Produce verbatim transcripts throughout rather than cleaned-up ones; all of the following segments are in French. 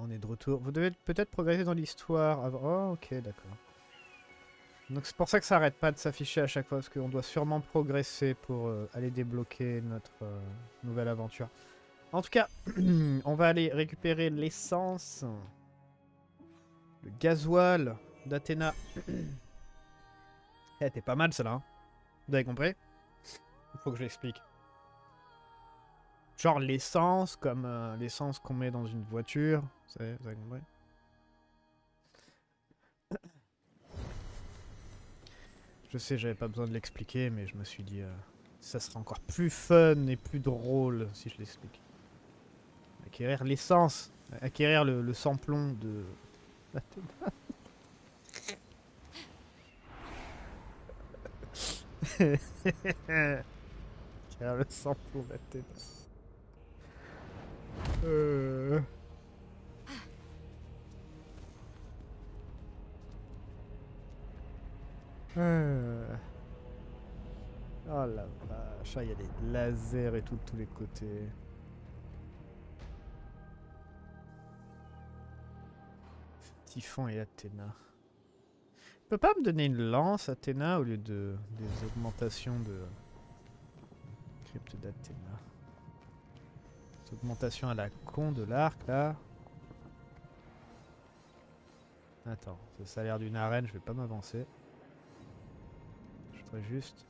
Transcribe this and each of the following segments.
On est de retour. Vous devez peut-être progresser dans l'histoire avant... Oh, ok, d'accord. Donc c'est pour ça que ça arrête pas de s'afficher à chaque fois, parce qu'on doit sûrement progresser pour euh, aller débloquer notre euh, nouvelle aventure. En tout cas, on va aller récupérer l'essence, le gasoil d'Athéna. Eh, t'es pas mal celle-là, hein. Vous avez compris? Il faut que je l'explique. Genre l'essence, comme euh, l'essence qu'on met dans une voiture. Vous avez, vous avez compris? Je sais, j'avais pas besoin de l'expliquer, mais je me suis dit, euh, ça sera encore plus fun et plus drôle si je l'explique. Acquérir l'essence, acquérir le, le samplon de... Acquérir le samplon d'Athéna. Euh... Euh... Oh la vache, il y a des lasers et tout de tous les côtés. Typhon et Athéna. Tu peux pas me donner une lance, Athéna, au lieu de des augmentations de crypte d'Athéna? Des augmentations à la con de l'arc là. Attends, ça a l'air d'une arène, je vais pas m'avancer. Je voudrais juste.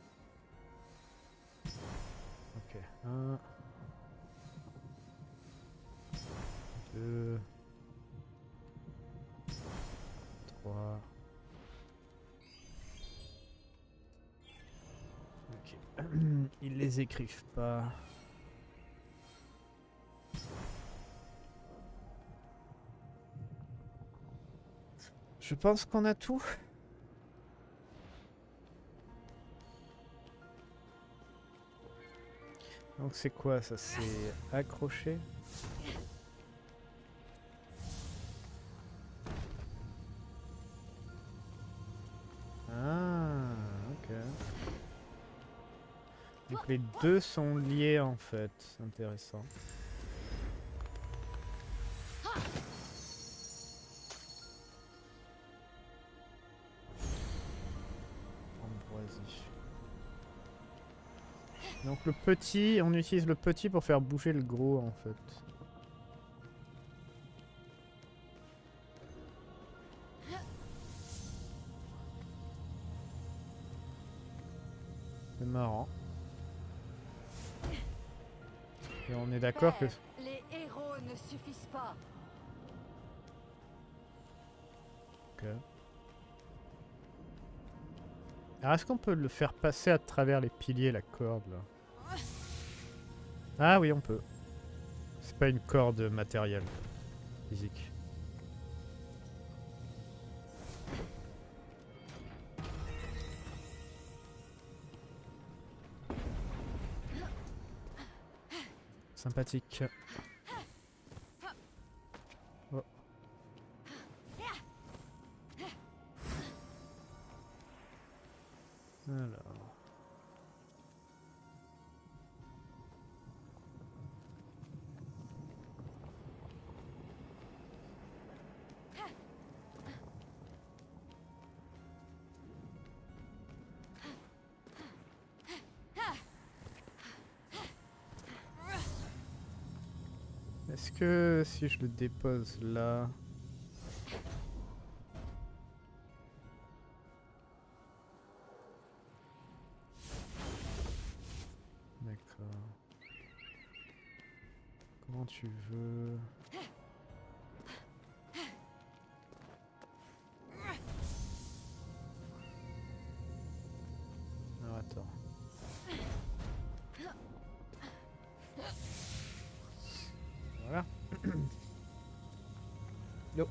Ok, un. Deux. Trois. Ok. Ils les écrivent pas. Je pense qu'on a tout. Donc c'est quoi ça? C'est accroché? Ah, ok. Donc les deux sont liés en fait. Intéressant. Ambroisie. Donc le petit, on utilise le petit pour faire bouger le gros en fait. C'est marrant. Et on est d'accord que... Les héros ne suffisent pas. Ok. Alors est-ce qu'on peut le faire passer à travers les piliers, la corde là? Ah oui, on peut. C'est pas une corde matérielle, physique. Sympathique. Oh. Alors. Est-ce que si je le dépose là... D'accord. Comment tu veux... Alors attends. Voilà. Yo.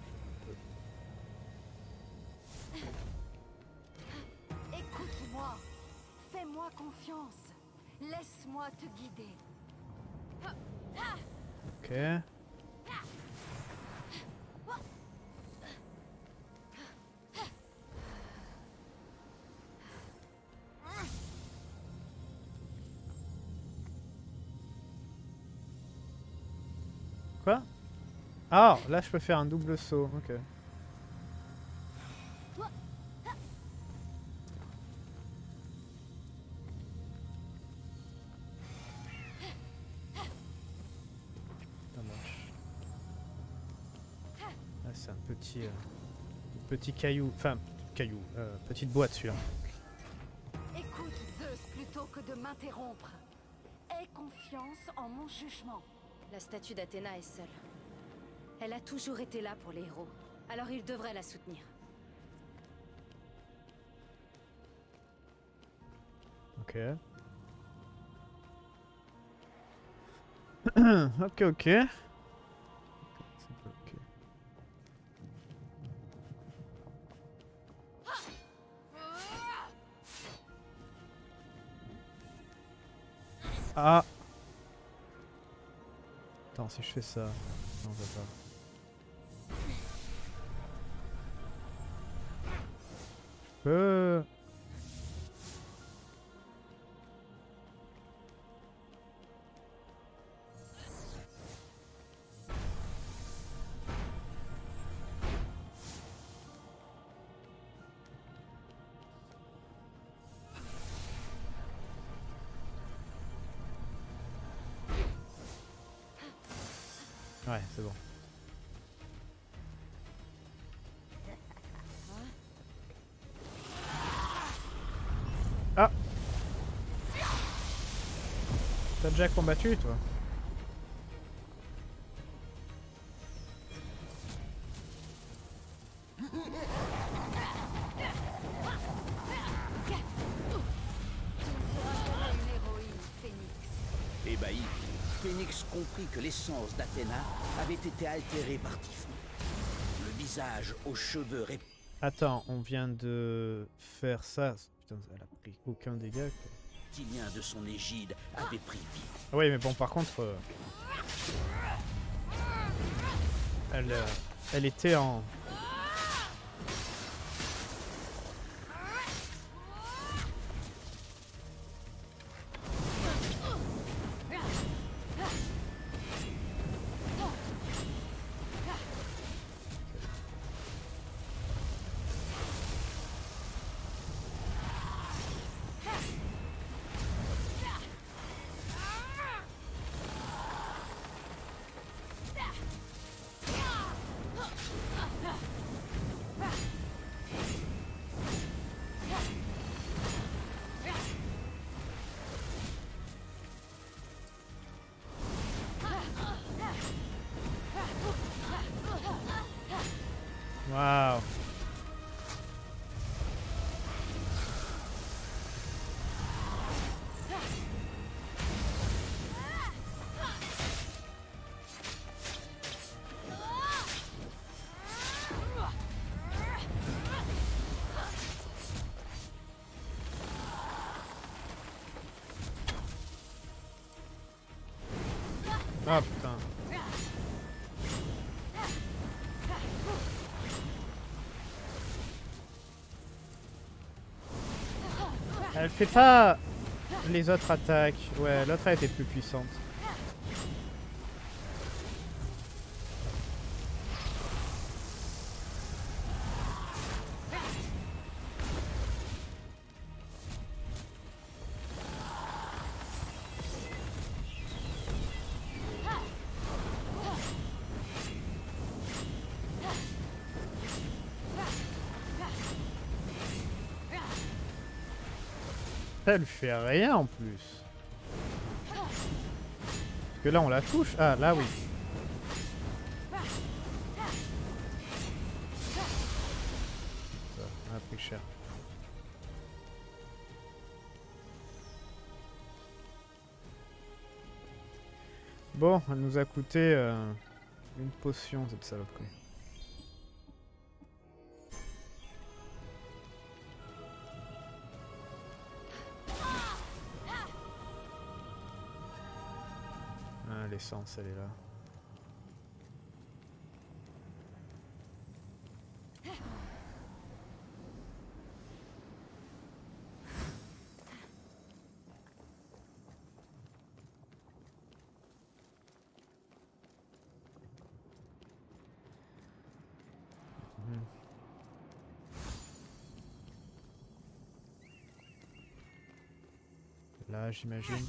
Écoute-moi. Fais-moi confiance. Laisse-moi te guider. Ok. Quoi? Ah, là je peux faire un double saut, ok. Ça marche. Là c'est un petit, euh, petit caillou, enfin caillou, euh, petite boîte celui-là. Écoute Zeus plutôt que de m'interrompre. Aie confiance en mon jugement. La statue d'Athéna est seule. Elle a toujours été là pour les héros. Alors il devrait la soutenir. Ok. ok, ok. C'est bloqué. Ah. Attends, si je fais ça... Non, on va pas. Je peux... Ouais, c'est bon. Ah! T'as déjà combattu, toi? Ébahi, Phénix comprit que l'essence d'Athéna avait été altérée par Typhon. Le visage aux cheveux rép... Attends, on vient de faire ça. Putain, elle a pris aucun dégât, quoi. reptilien de son égide avait pris vie. Oui, mais bon, par contre, euh, elle, euh, elle était en... Waouh. Ah putain. Elle fait pas les autres attaques. Ouais, l'autre a été plus puissante. Elle fait rien en plus. Parce que là on la touche. Ah là oui. Ça, on a pris cher. Bon, elle nous a coûté euh, une potion cette saloperie. Ah, l'essence, elle est là. Mhm. Là, j'imagine.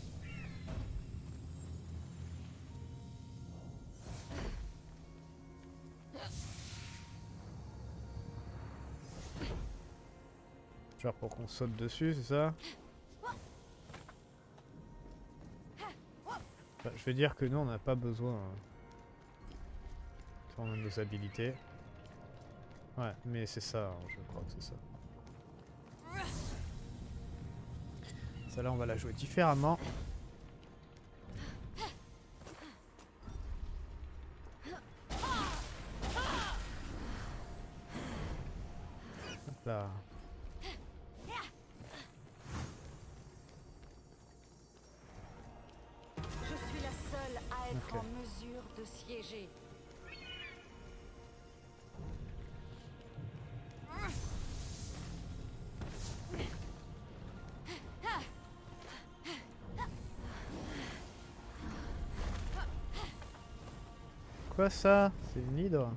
Genre pour qu'on saute dessus, c'est ça? Bah, je vais dire que nous, on n'a pas besoin. Hein. On a nos habilités. Ouais, mais c'est ça, hein, je crois que c'est ça. Celle-là, on va la jouer différemment. Hop là. Je suis la seule à être Ok. en mesure de siéger. Quoi ça? C'est une hydre?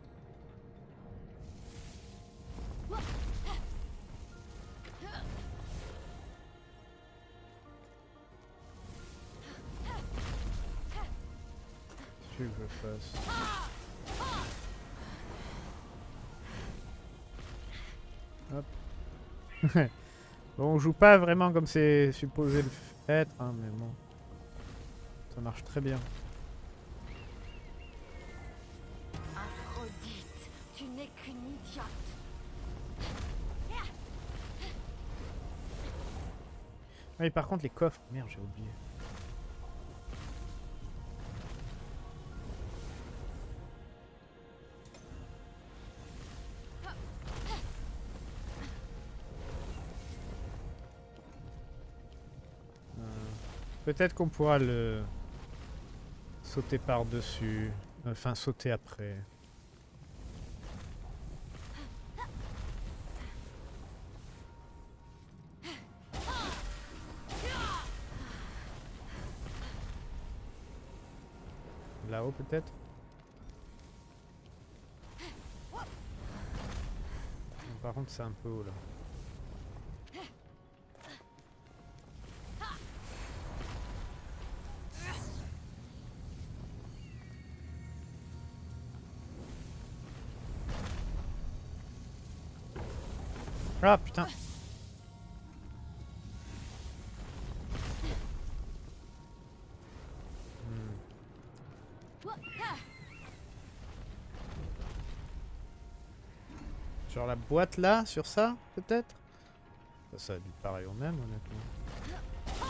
Qu'est-ce que je fasse? Hop. Bon, on joue pas vraiment comme c'est supposé le être, hein, mais bon. Ça marche très bien. Aphrodite, tu n'es qu'une idiote. Oui, par contre, les coffres. Merde, j'ai oublié. Euh, Peut-être qu'on pourra le sauter par-dessus. Enfin, sauter après. Là-haut, peut-être? Par contre, c'est un peu haut, là. Ah, putain! Genre la boîte là, sur ça, peut-être? Ça, ça a dû pareil au même, honnêtement.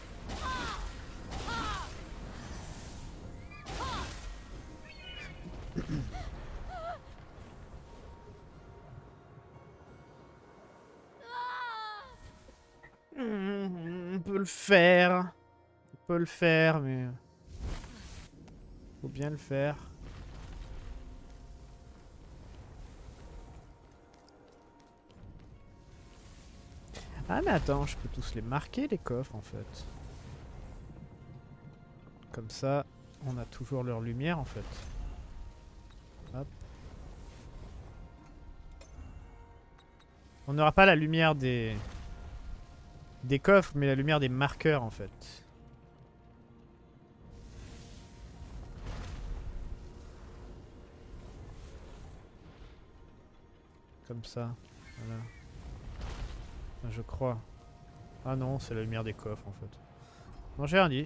On peut le faire. On peut le faire, mais... faut bien le faire. Ah mais attends, je peux tous les marquer les coffres en fait. Comme ça, on a toujours leur lumière en fait. Hop. On n'aura pas la lumière des... des coffres, mais la lumière des marqueurs en fait. Comme ça, voilà. Je crois. Ah non, c'est la lumière des coffres en fait. Non, j'ai rien dit.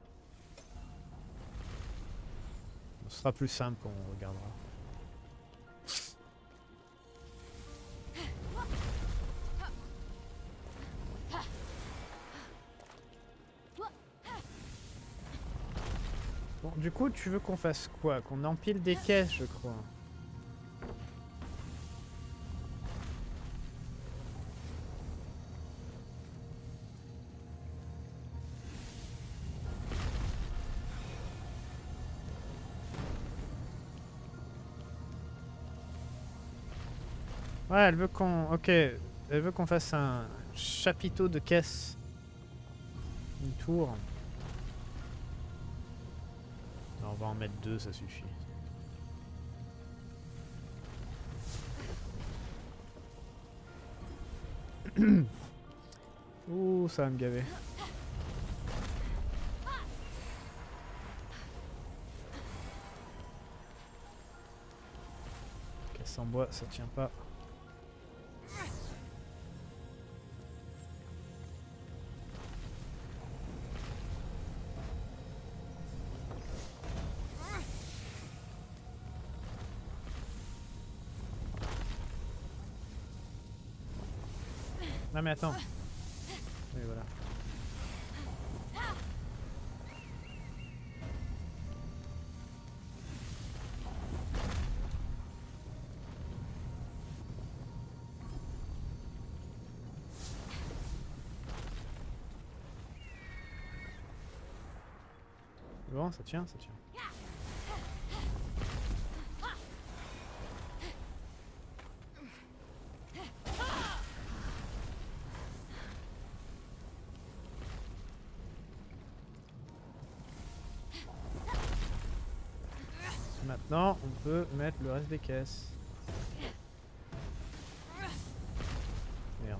Ce sera plus simple quand on regardera. Bon, du coup, tu veux qu'on fasse quoi? Qu'on empile des caisses, je crois. Ouais, elle veut qu'on... Ok, elle veut qu'on fasse un chapiteau de caisse. Une tour. Non, on va en mettre deux, ça suffit. Ouh, ça va me gaver. Caisse en bois, ça tient pas. Non mais attends. Oui voilà. Bon, ça tient, ça tient. Maintenant, on peut mettre le reste des caisses. Merde.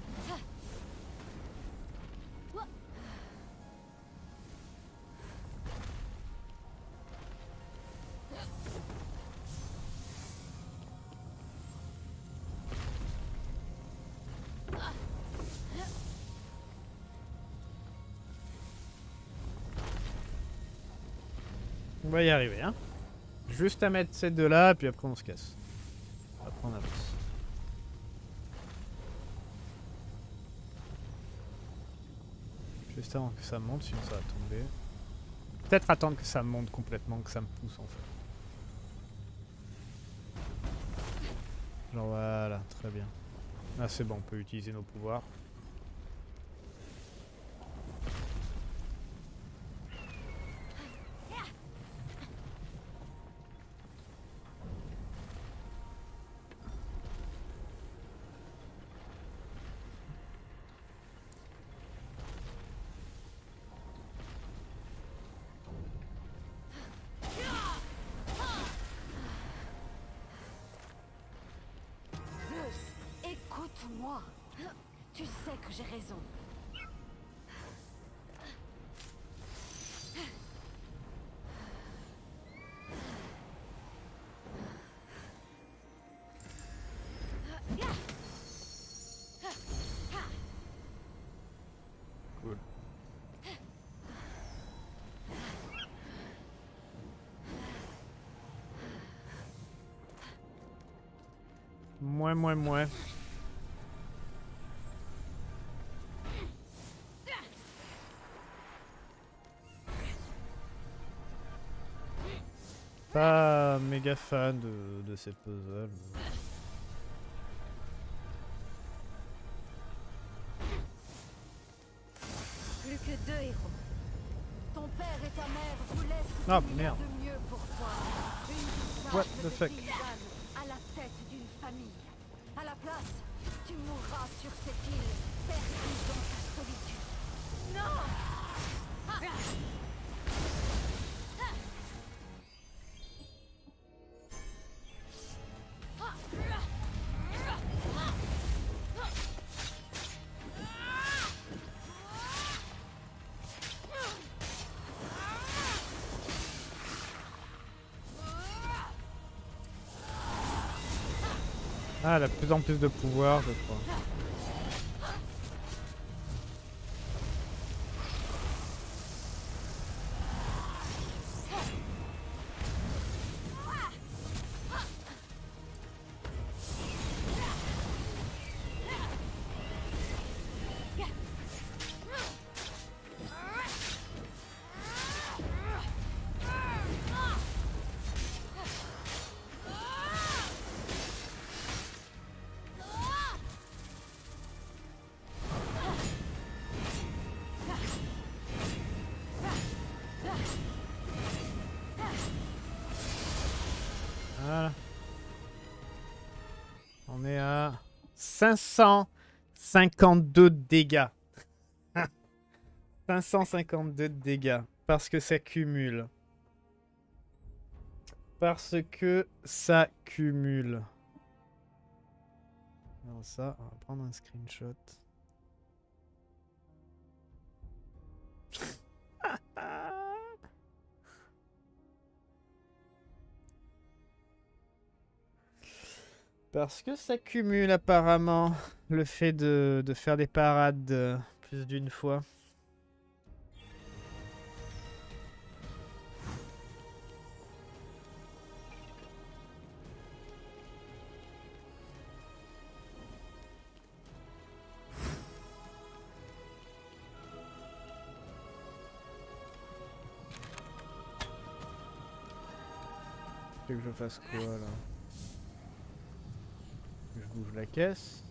On va y arriver, hein. Juste à mettre ces deux là, puis après on se casse. Après on avance. Juste avant que ça monte, sinon ça va tomber. Peut-être attendre que ça monte complètement, que ça me pousse en fait. Genre voilà, très bien. Là c'est bon, on peut utiliser nos pouvoirs. Écoute-moi. Tu sais que j'ai raison. Cool. Mouais, mouais, mouais. Pas méga fan de, de ces puzzles. Plus que deux héros. Ton père et ta mère voulaient ce Oh, qu'il y a merde. de mieux pour toi. Une vie What simple the de fuck? paysanne à la tête d'une famille. À la place, tu mourras sur cette île, perdu dans ta solitude. Non! Ah, elle a de plus en plus de pouvoir, je crois. Voilà. On est à cinq cent cinquante-deux dégâts. cinq cent cinquante-deux dégâts. Parce que ça cumule. Parce que ça cumule. Alors ça, on va prendre un screenshot. Parce que ça cumule apparemment le fait de, de faire des parades euh, plus d'une fois. Que je fasse quoi là? Je bouge la caisse.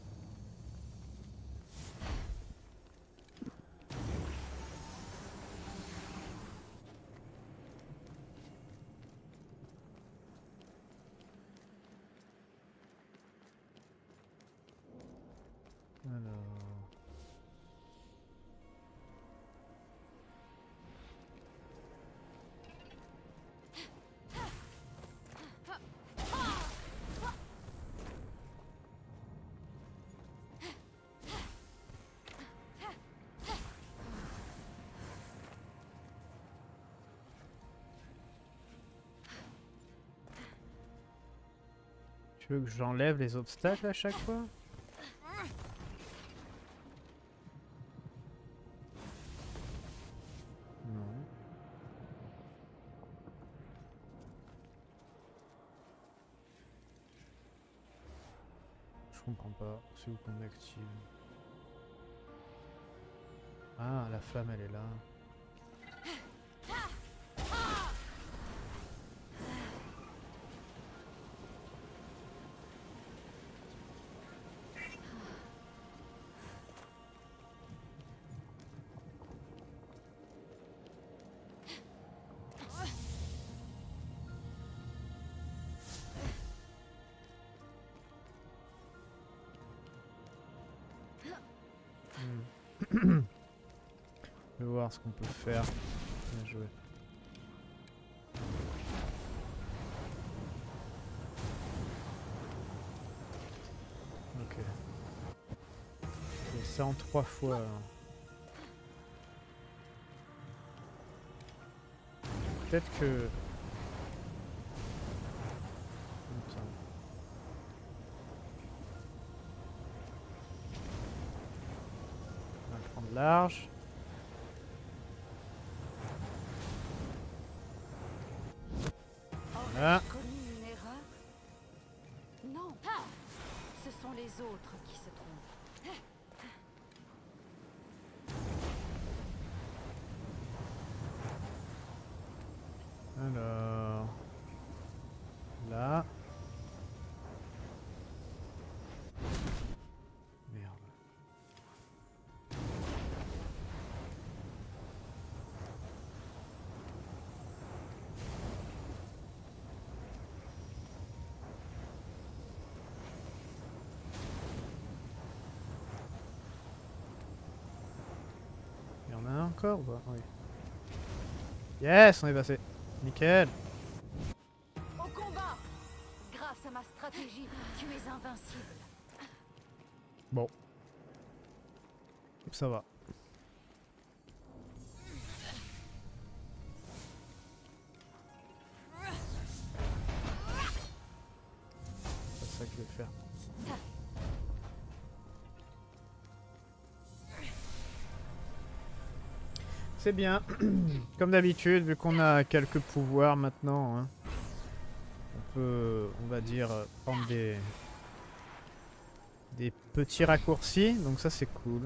Alors... Tu veux que j'enlève les obstacles à chaque fois? Non. Je comprends pas. C'est où qu'on active? Ah, la flamme elle est là. Hmm. Je vais voir ce qu'on peut faire. Bien joué. Ok. Et ça en trois fois. Alors. Peut-être que... Attends. On va le prendre large. Voilà. Commis une erreur? Non. Ce sont les autres qui se trompent. Alors... Là... Merde. Il y en a un encore ou pas? Oui. Yes, on est passé. Nickel. Au combat! Grâce à ma stratégie, tu es invincible. Bon. Ça va. C'est ça que je vais faire. C'est bien. Comme d'habitude, vu qu'on a quelques pouvoirs maintenant, hein, on peut, on va dire, prendre des, des petits raccourcis. Donc ça, c'est cool.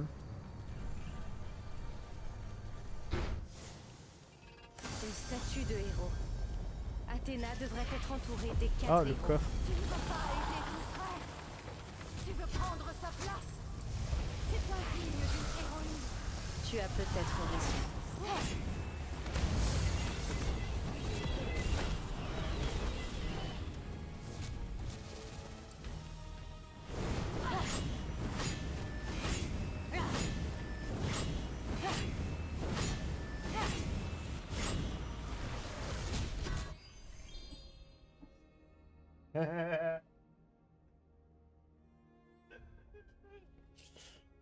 Une statue de héros. Athéna devrait être entourée des quatre Ah, le héros. coffre. Tu ne veux pas aider ton frère. Tu veux prendre sa place. C'est indigne d'une héroïne. Tu as peut-être raison.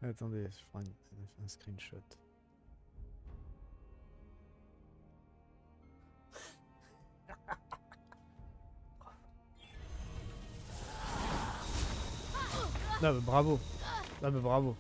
Attendez, je ferai un, un screenshot. Non mais bravo. Non mais bravo.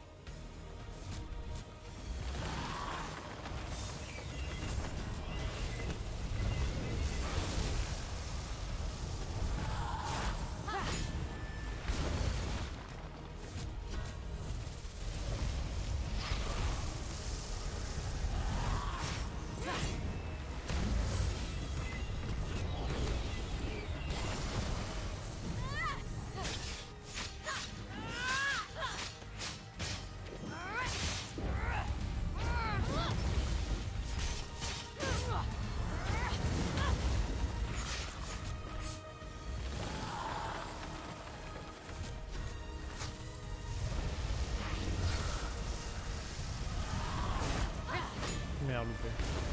Merde, loupé.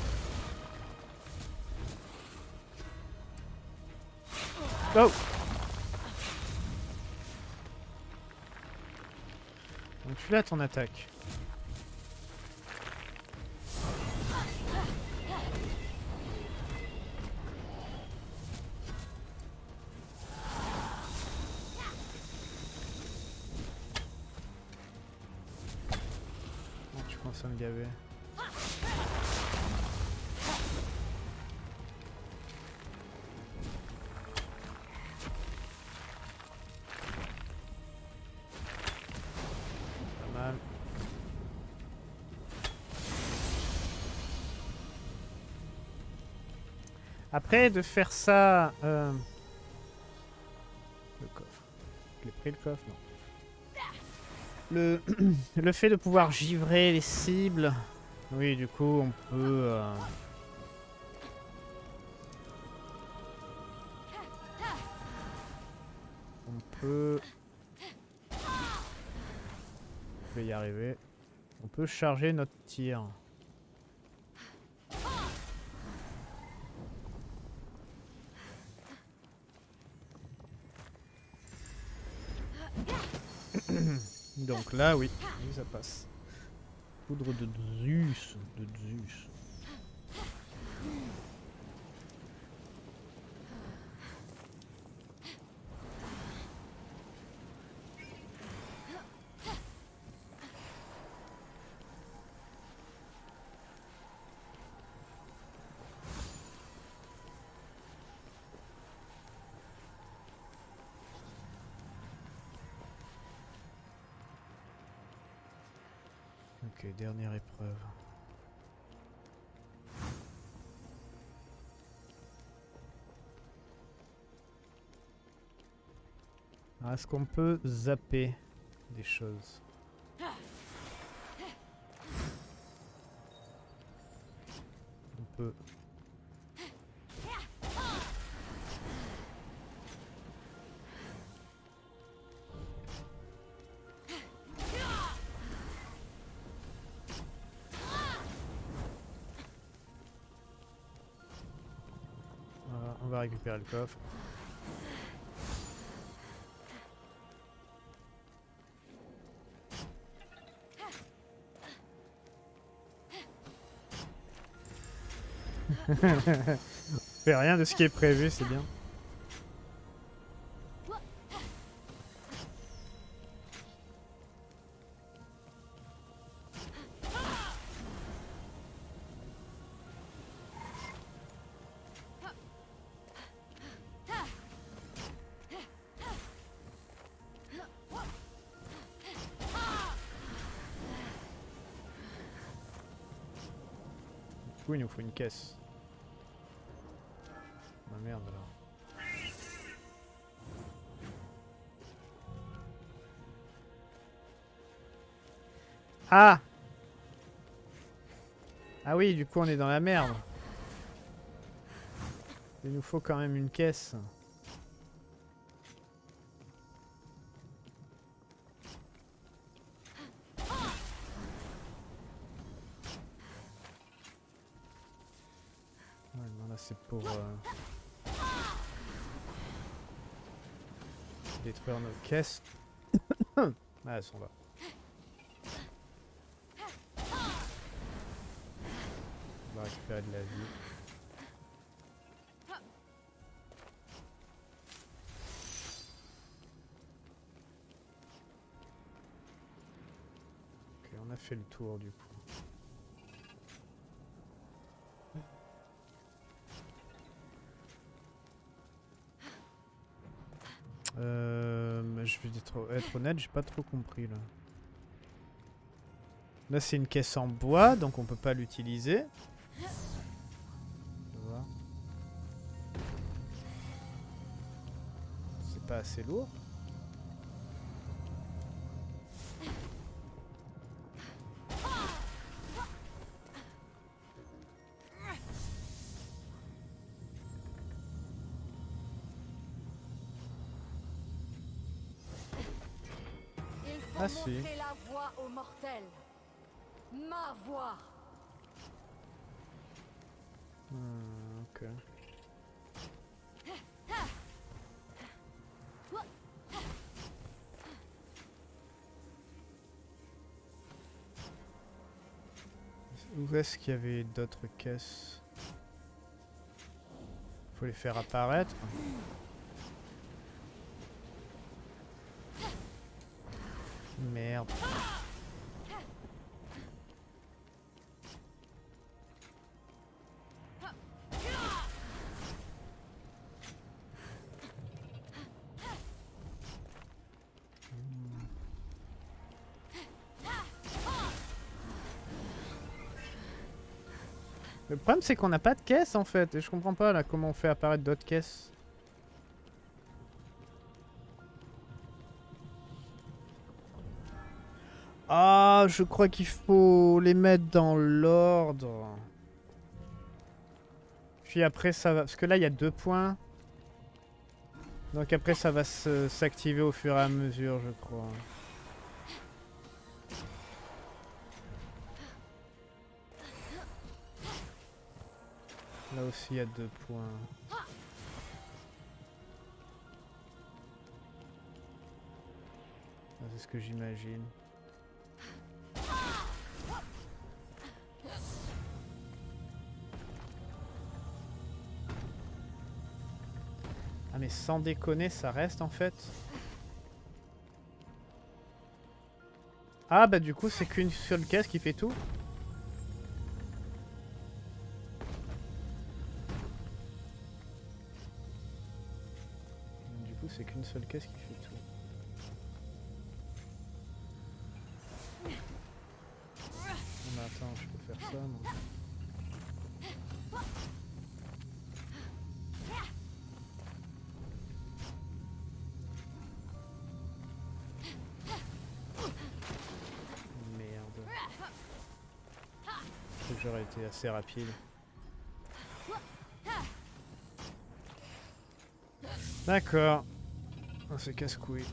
Oh! Donc tu l'as ton attaque. Oh, tu commences à me gaver. Après, de faire ça... Euh... Le coffre. Je l'ai pris le coffre, non. Le... le fait de pouvoir givrer les cibles... Oui, du coup, on peut... Euh... On peut... Je vais y arriver. On peut charger notre tir. Donc là, oui, oui, ça passe. Poudre de Zeus, de Zeus. Ok, dernière épreuve. Est-ce qu'on peut zapper des choses? On peut. Voilà, on va récupérer le coffre. On fait rien de ce qui est prévu, c'est bien. Du coup, il nous faut une caisse. Ah merde alors. Ah! Ah oui, du coup on est dans la merde. Il nous faut quand même une caisse. Ouais, non, là c'est pour euh, détruire nos caisses. Ah, elles sont là. va récupérer de la vie. Ok, on a fait le tour du coup. Euh, mais je vais être, être honnête, j'ai pas trop compris là. Là c'est une caisse en bois, donc on peut pas l'utiliser. C'est pas assez lourd. Il faut Ah, si. montrer la voie aux mortels. Ma voie. Hmm, ok. Où est-ce qu'il y avait d'autres caisses? Faut les faire apparaître. Merde. Le problème c'est qu'on n'a pas de caisse en fait, et je comprends pas là comment on fait apparaître d'autres caisses. Ah, je crois qu'il faut les mettre dans l'ordre. Puis après ça va, parce que là il y a deux points. Donc après ça va s'activer au fur et à mesure je crois. Là aussi il y a deux points. Ah, c'est ce que j'imagine. Ah mais sans déconner ça reste en fait. Ah bah du coup c'est qu'une seule caisse qui fait tout. Du coup c'est qu'une seule caisse qui fait tout. Non mais attends, je peux faire ça moi. J'aurais été assez rapide. D'accord. Oh, c'est casse-couille.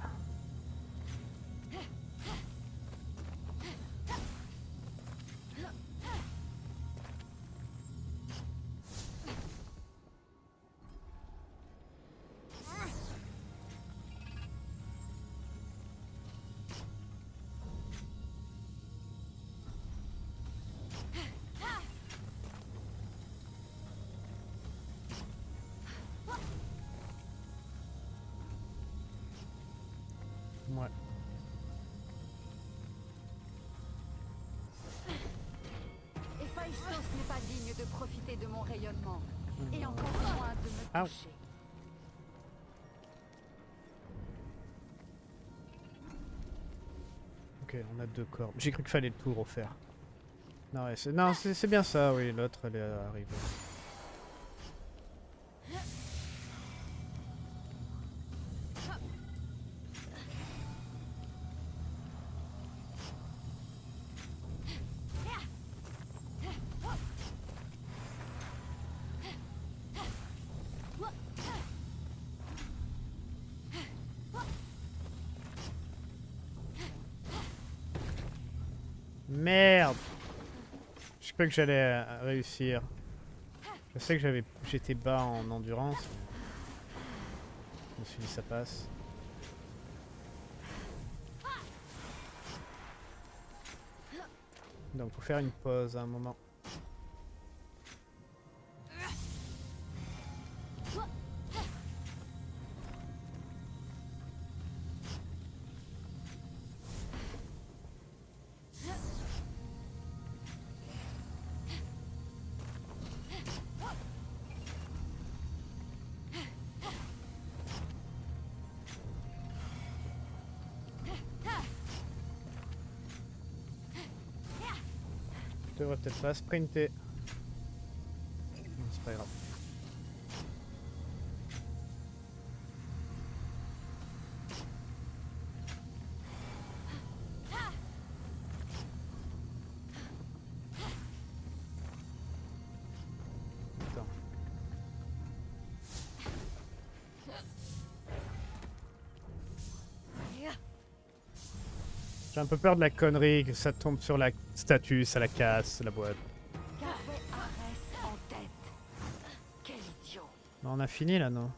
Ouais. Héphaïstos n'est pas digne de profiter de mon rayonnement. Et encore moins de me Ah. toucher. Ok, on a deux corps. J'ai cru qu'il fallait tout refaire. Non, ouais, c'est non, c'est bien ça, oui, l'autre elle est arrivée. Merde! Je crois que j'allais réussir. Je sais que j'avais, j'étais bas en endurance. Je me suis dit ça passe. Donc faut faire une pause à un moment. Je devrais peut-être pas sprinter. Non, c'est pas grave. Attends. J'ai un peu peur de la connerie, que ça tombe sur la statue, ça la casse, la boîte. Qu'avait Arès en tête? Quel idiot! Non, on a fini là, non?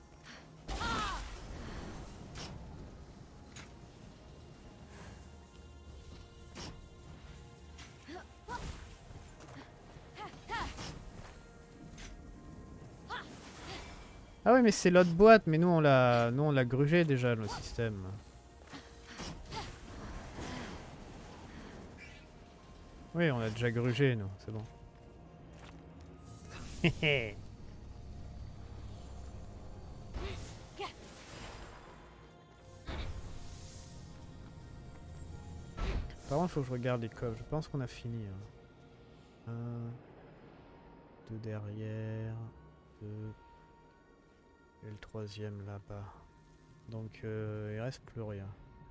Ah oui, mais c'est l'autre boîte, mais nous on l'a, nous on l'a grugé déjà le système. Oui, on l'a déjà grugé, nous, c'est bon. Par contre, il faut que je regarde les coffres. Je pense qu'on a fini. Hein. Un, deux derrière, deux, et le troisième là-bas. Donc, euh, il reste plus rien.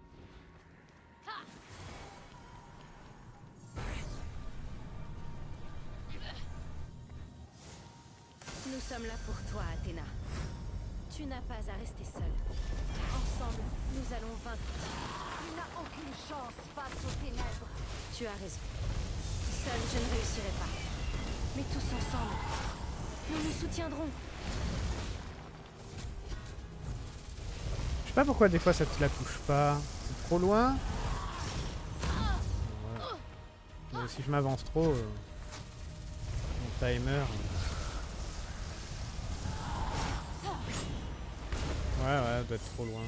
Nous sommes là pour toi, Athéna. Tu n'as pas à rester seule. Ensemble, nous allons vaincre. Tu n'as aucune chance face aux ténèbres. Tu as raison. Seule, je ne réussirai pas. Mais tous ensemble, nous nous soutiendrons. Je sais pas pourquoi des fois ça te la touche pas. C'est trop loin. Voilà. Mais si je m'avance trop, euh, mon timer. euh, Ouais, ouais, doit être trop loin.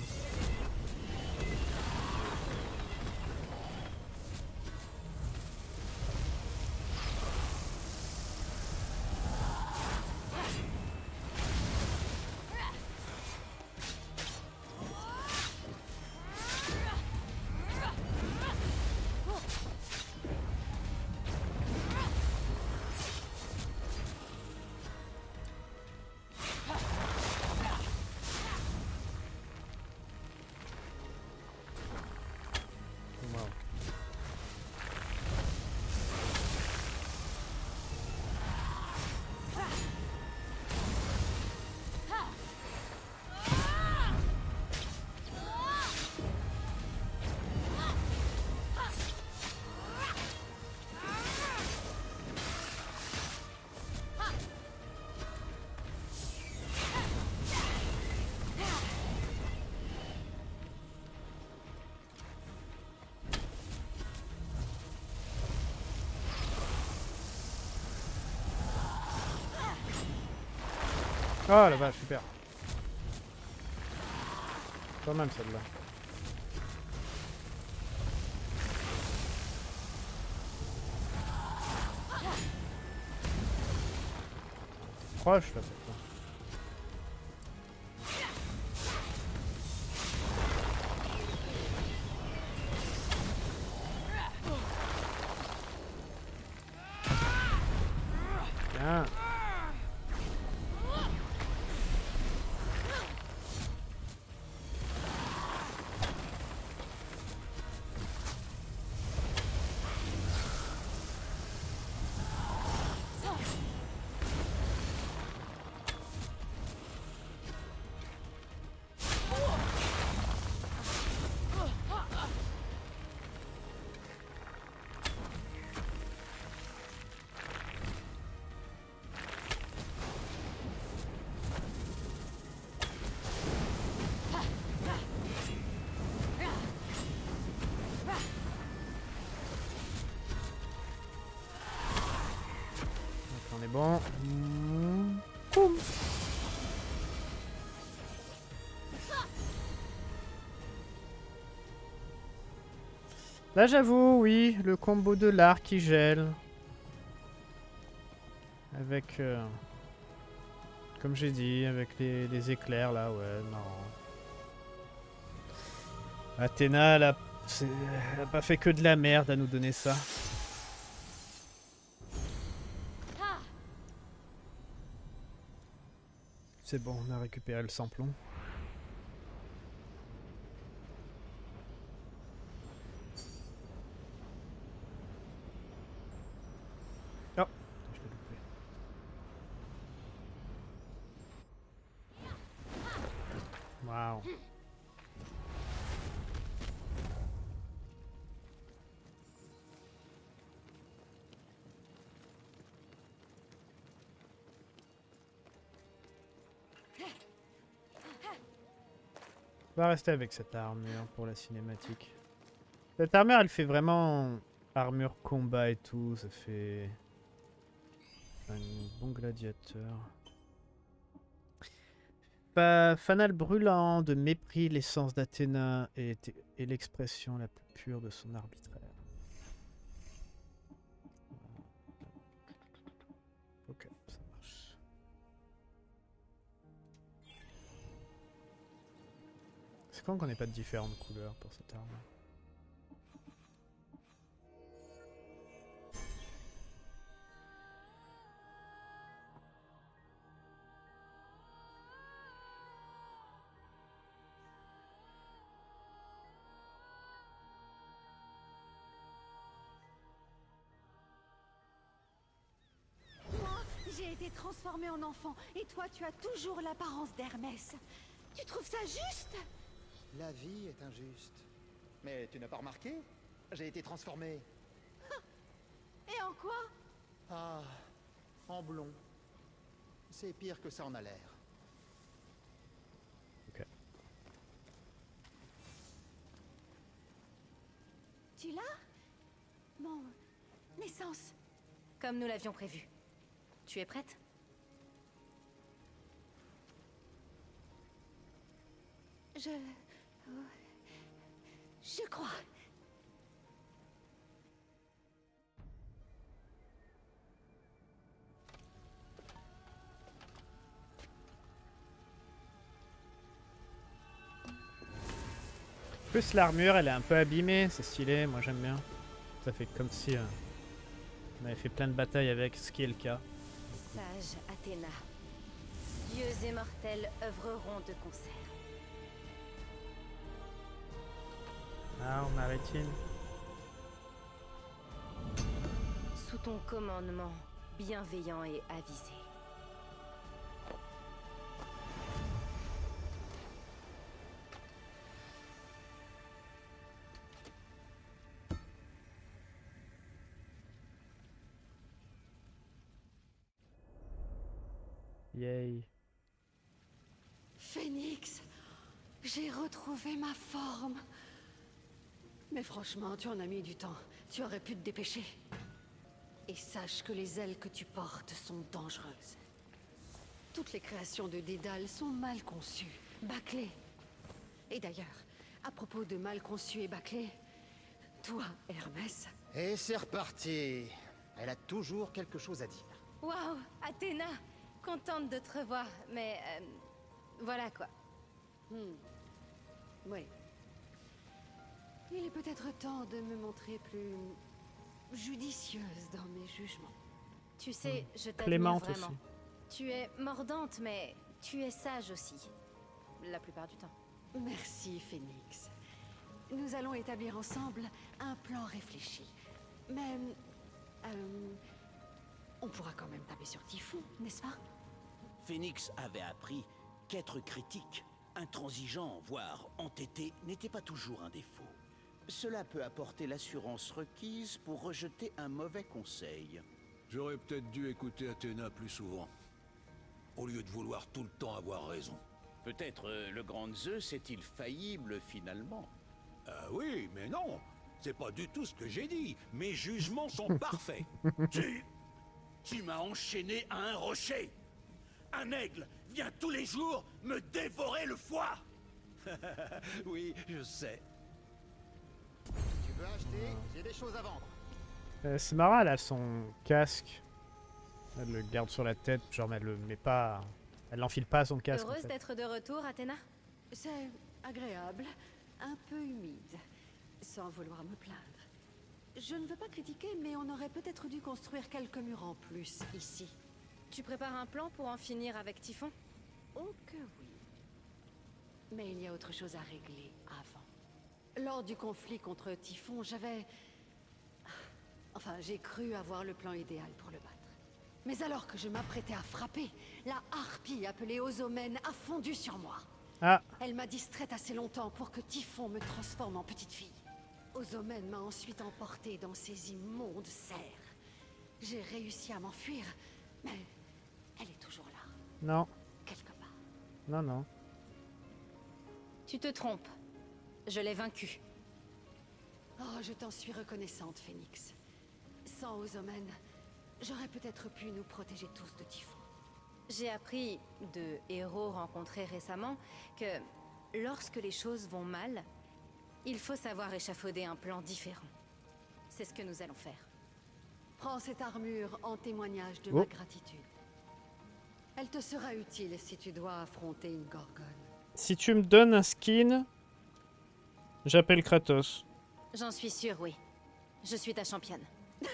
Wow. Oh la vache, super. Pas mal celle-là. Proche là cette fois. Bien. On est bon. Mmh. Boum. Là j'avoue, oui, le combo de l'arc qui gèle. Avec, euh, comme j'ai dit, avec les, les éclairs là, ouais, marrant. Athéna, elle a, c'est- elle a pas fait que de la merde à nous donner ça. C'est bon, on a récupéré le samplon. Oh, je l'ai loupé. Waouh. On va rester avec cette armure pour la cinématique. Cette armure, elle fait vraiment armure combat et tout. Ça fait un bon gladiateur. Fa fanal brûlant de mépris, l'essence d'Athéna est, est l'expression la plus pure de son arbitraire. Ok, ça marche. C'est quand qu'on n'ait pas de différentes couleurs pour cette arme? J'ai été transformée en enfant, et toi tu as toujours l'apparence d'Hermès. Tu trouves ça juste? La vie est injuste. Mais tu n'as pas remarqué? J'ai été transformé. Et en quoi? Ah, en blond. C'est pire que ça en a l'air. Ok. Tu l'as? Mon naissance. Comme nous l'avions prévu. Tu es prête? Je... Je crois. Plus l'armure, elle est un peu abîmée, c'est stylé, moi j'aime bien. Ça fait comme si euh, on avait fait plein de batailles avec, ce qui est le cas. Sage Athéna. Dieux et mortels œuvreront de concert. Ah, maritime. Sous ton commandement, bienveillant et avisé. Yay. Phénix, j'ai retrouvé ma forme. Mais franchement, tu en as mis du temps. Tu aurais pu te dépêcher. Et sache que les ailes que tu portes sont dangereuses. Toutes les créations de Dédale sont mal conçues, bâclées. Et d'ailleurs, à propos de mal conçues et bâclées, toi, Hermès... Et c'est reparti. Elle a toujours quelque chose à dire. Waouh, Athéna! Contente de te revoir, mais... euh, voilà quoi. Hmm. Oui. Il est peut-être temps de me montrer plus judicieuse dans mes jugements. Tu sais, je t'admire Clémente vraiment. aussi. Tu es mordante, mais tu es sage aussi. La plupart du temps. Merci, Phénix. Nous allons établir ensemble un plan réfléchi. Mais... euh, on pourra quand même taper sur Typhon, n'est-ce pas? Phénix avait appris qu'être critique, intransigeant, voire entêté, n'était pas toujours un défaut. Cela peut apporter l'assurance requise pour rejeter un mauvais conseil. J'aurais peut-être dû écouter Athéna plus souvent, au lieu de vouloir tout le temps avoir raison. Peut-être euh, le grand Zeus est-il faillible finalement? Ah oui, mais non, c'est pas du tout ce que j'ai dit. Mes jugements sont parfaits. Tu... Tu m'as enchaîné à un rocher. Un aigle vient tous les jours me dévorer le foie. Oui, je sais. Tu veux acheter? J'ai des choses à vendre. Euh, c'est marrant, elle a son casque. Elle le garde sur la tête, genre mais elle le met pas... Elle l'enfile pas à son casque. en Heureuse fait. d'être de retour, Athéna? C'est agréable, un peu humide, sans vouloir me plaindre. Je ne veux pas critiquer, mais on aurait peut-être dû construire quelques murs en plus ici. Tu prépares un plan pour en finir avec Typhon? Oh que oui. Mais il y a autre chose à régler avant. Lors du conflit contre Typhon, j'avais... Enfin, j'ai cru avoir le plan idéal pour le battre. Mais alors que je m'apprêtais à frapper, la harpie appelée Ozomène a fondu sur moi. Ah. Elle m'a distraite assez longtemps pour que Typhon me transforme en petite fille. Ozomène m'a ensuite emportée dans ses immondes serres. J'ai réussi à m'enfuir, mais elle est toujours là. Non. Quelque part. Non, non. Tu te trompes. Je l'ai vaincu. Oh, je t'en suis reconnaissante, Phénix. Sans Ozomène, j'aurais peut-être pu nous protéger tous de Typhon. J'ai appris de héros rencontrés récemment que lorsque les choses vont mal, il faut savoir échafauder un plan différent. C'est ce que nous allons faire. Prends cette armure en témoignage de Oh. ma gratitude. Elle te sera utile si tu dois affronter une gorgone. Si tu me donnes un skin, j'appelle Kratos. J'en suis sûre, oui. Je suis ta championne.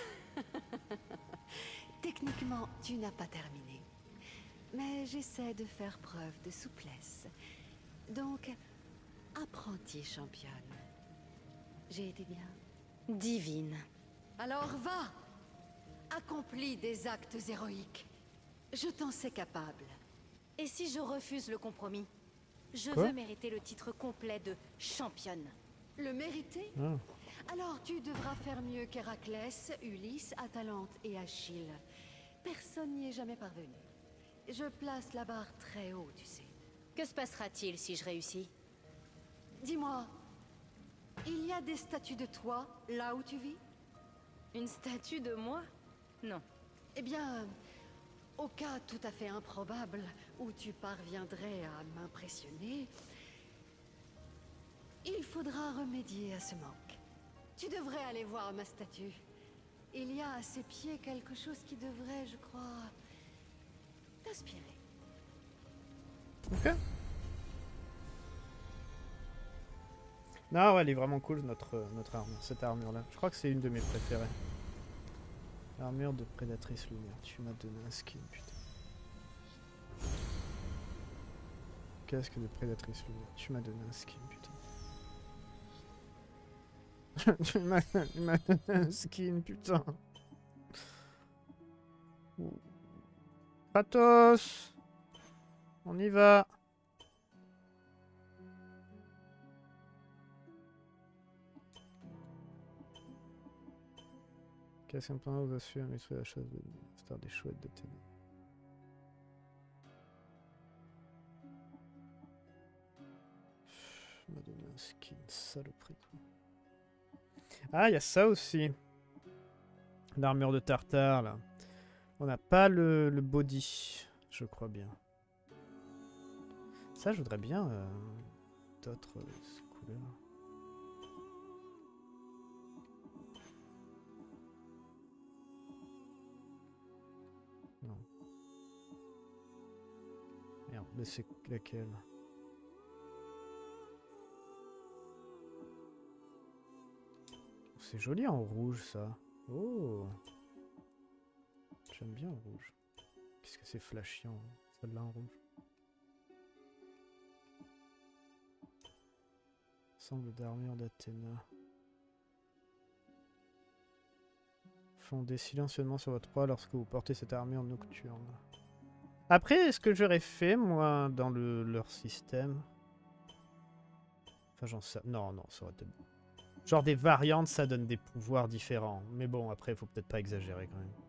Techniquement, tu n'as pas terminé. Mais j'essaie de faire preuve de souplesse. Donc, apprentie championne. J'ai été bien. Divine. Alors va! Accomplis des actes héroïques. Je t'en sais capable. Et si je refuse le compromis? Je Quoi veux mériter le titre complet de championne. Le mériter? Ah. Alors tu devras faire mieux qu'Héraclès, Ulysse, Atalante et Achille. Personne n'y est jamais parvenu. Je place la barre très haut, tu sais. Que se passera-t-il si je réussis? Dis-moi, il y a des statues de toi là où tu vis? Une statue de moi? Non. Eh bien, au cas tout à fait improbable où tu parviendrais à m'impressionner, il faudra remédier à ce manque. Tu devrais aller voir ma statue. Il y a à ses pieds quelque chose qui devrait, je crois, t'inspirer. Ok. Non, ouais, elle est vraiment cool, notre, notre armure, cette armure-là. Je crois que c'est une de mes préférées. L'armure de prédatrice lunaire. Tu m'as donné un skin, putain. Casque de prédatrice lunaire. Tu m'as donné un skin, putain. tu m'as tu m'as donné un skin, putain. Kratos, on y va. Qu'est-ce qu'un pendant vous a su à maîtriser la chose de star des chouettes d'Athéna. Il m'a donné un skin, saloperie. Ah, il y a ça aussi. L'armure de Tartare, là. On n'a pas le, le body, je crois bien. Ça, je voudrais bien euh, d'autres euh, couleurs. Non. Merde, mais c'est laquelle? C'est joli en rouge, ça. Oh! J'aime bien en rouge. Qu'est-ce que c'est flashiant, celle-là en rouge. Ensemble d'armure d'Athéna. Fondez silencieusement sur votre proie lorsque vous portez cette armure nocturne. Après, est-ce que j'aurais fait, moi, dans le, leur système? Enfin, j'en sais... Non, non, ça aurait été bon. Genre des variantes, ça donne des pouvoirs différents. Mais bon, après, il faut peut-être pas exagérer quand même.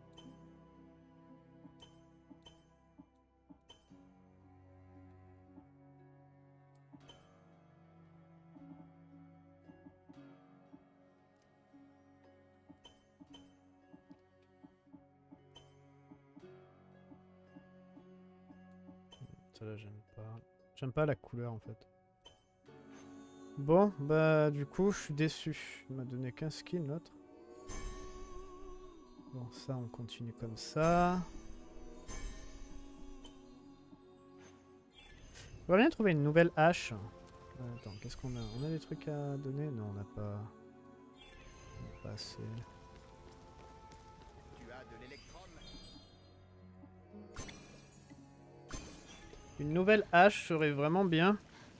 Ça là, j'aime pas. J'aime pas la couleur en fait. Bon, bah du coup, je suis déçu. Il m'a donné qu'un skin l'autre. Bon, ça, on continue comme ça. On va bien trouver une nouvelle hache. Euh, attends, qu'est-ce qu'on a? On a des trucs à donner? Non, on n'a pas... On n'a pas assez. Tu as de l'électrum? Une nouvelle hache serait vraiment bien.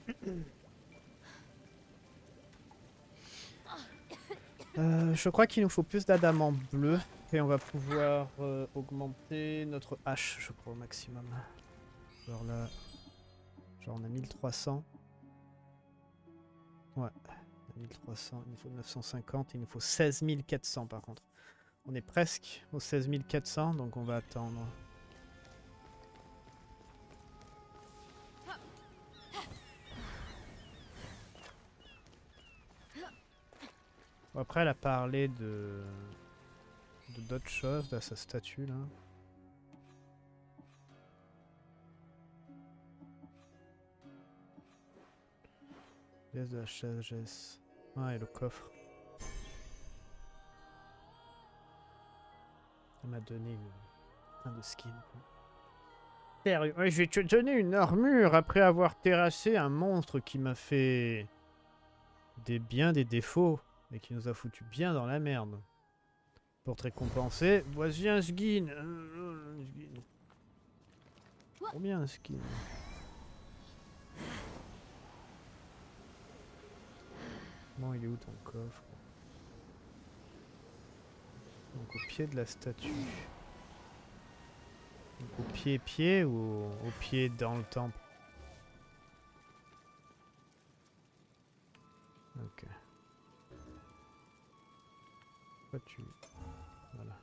Euh, je crois qu'il nous faut plus d'adamant bleu. Et on va pouvoir euh, augmenter notre hache, je crois, au maximum. Genre là... Genre on a mille trois cents. Ouais. On a mille trois cents, il nous faut neuf cent cinquante. Il nous faut seize mille quatre cents par contre. On est presque aux seize mille quatre cents, donc on va attendre. Bon, après, elle a parlé de de d'autres choses, de sa statue là. Pièce de la sagesse. Ah, et le coffre. Elle m'a donné une... plein de skins. Sérieux, ouais, je vais te donner une armure après avoir terrassé un monstre qui m'a fait des biens, des défauts, mais qui nous a foutu bien dans la merde. Pour te récompenser, voici un skin. Euh, un skin. Combien un skin? Bon, il est où ton coffre? Donc au pied de la statue. Donc, au pied pied ou au, au pied dans le temple? Ok. Pourquoi tu... Voilà.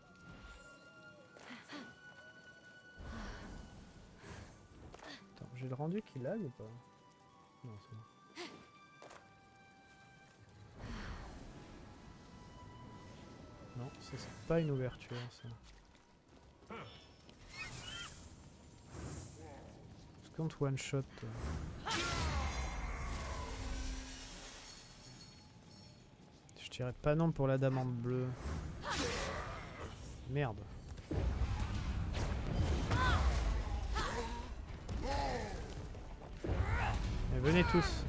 Attends, j'ai le rendu qui lag ou pas? Non, c'est bon. Non, ça c'est pas une ouverture, ça. Est-ce qu'on te one shot? Je dirais pas non pour la diamante bleue. Merde. Mais venez tous.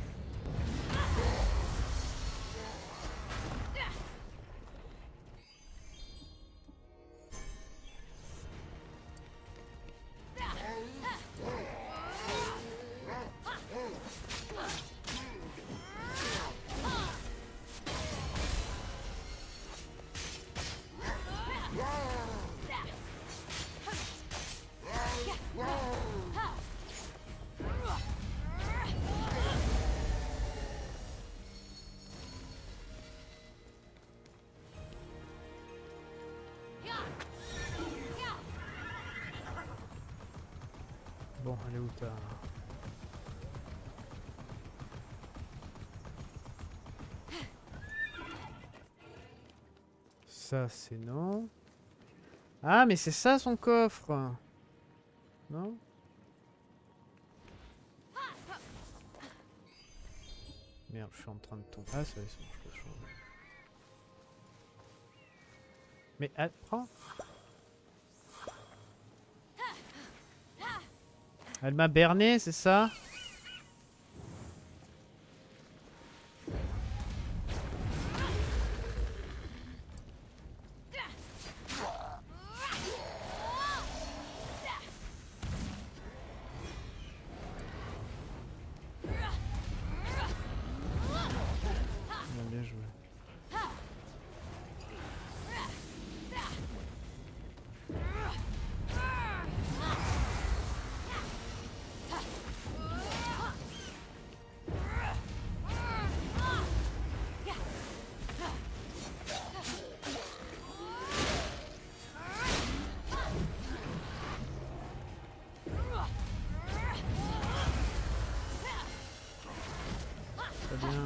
Bon, elle est où ta... Ça, c'est non. Ah, mais c'est ça son coffre. Non? Merde, je suis en train de tomber. Ah, ça, c'est bon, je peux changer. Mais, ah, prends. Elle m'a berné, c'est ça? Bien joué. Très bien.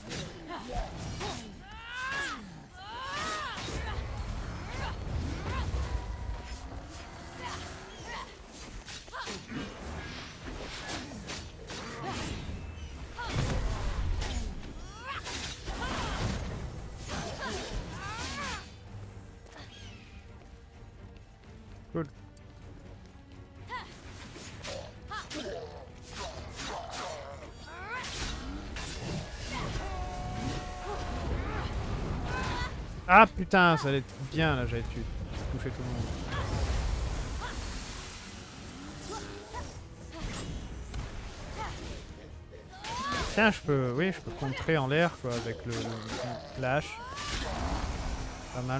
Cool. Ah putain, ça allait être bien là, j'avais tué, touché tout le monde. Tiens, je peux, oui, je peux contrer en l'air quoi avec le, le la hache. Pas mal.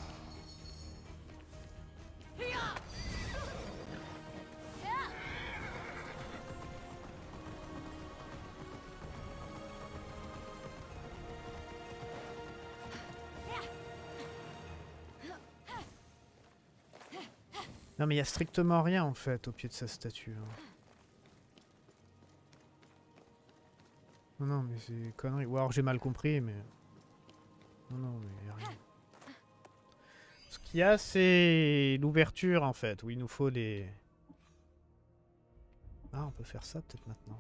Non mais il y a strictement rien en fait au pied de sa statue. Hein. Non non mais c'est connerie. Ou alors j'ai mal compris mais... Non non mais y a rien. Ce qu'il y a c'est l'ouverture en fait où il nous faut les... Ah on peut faire ça peut-être maintenant.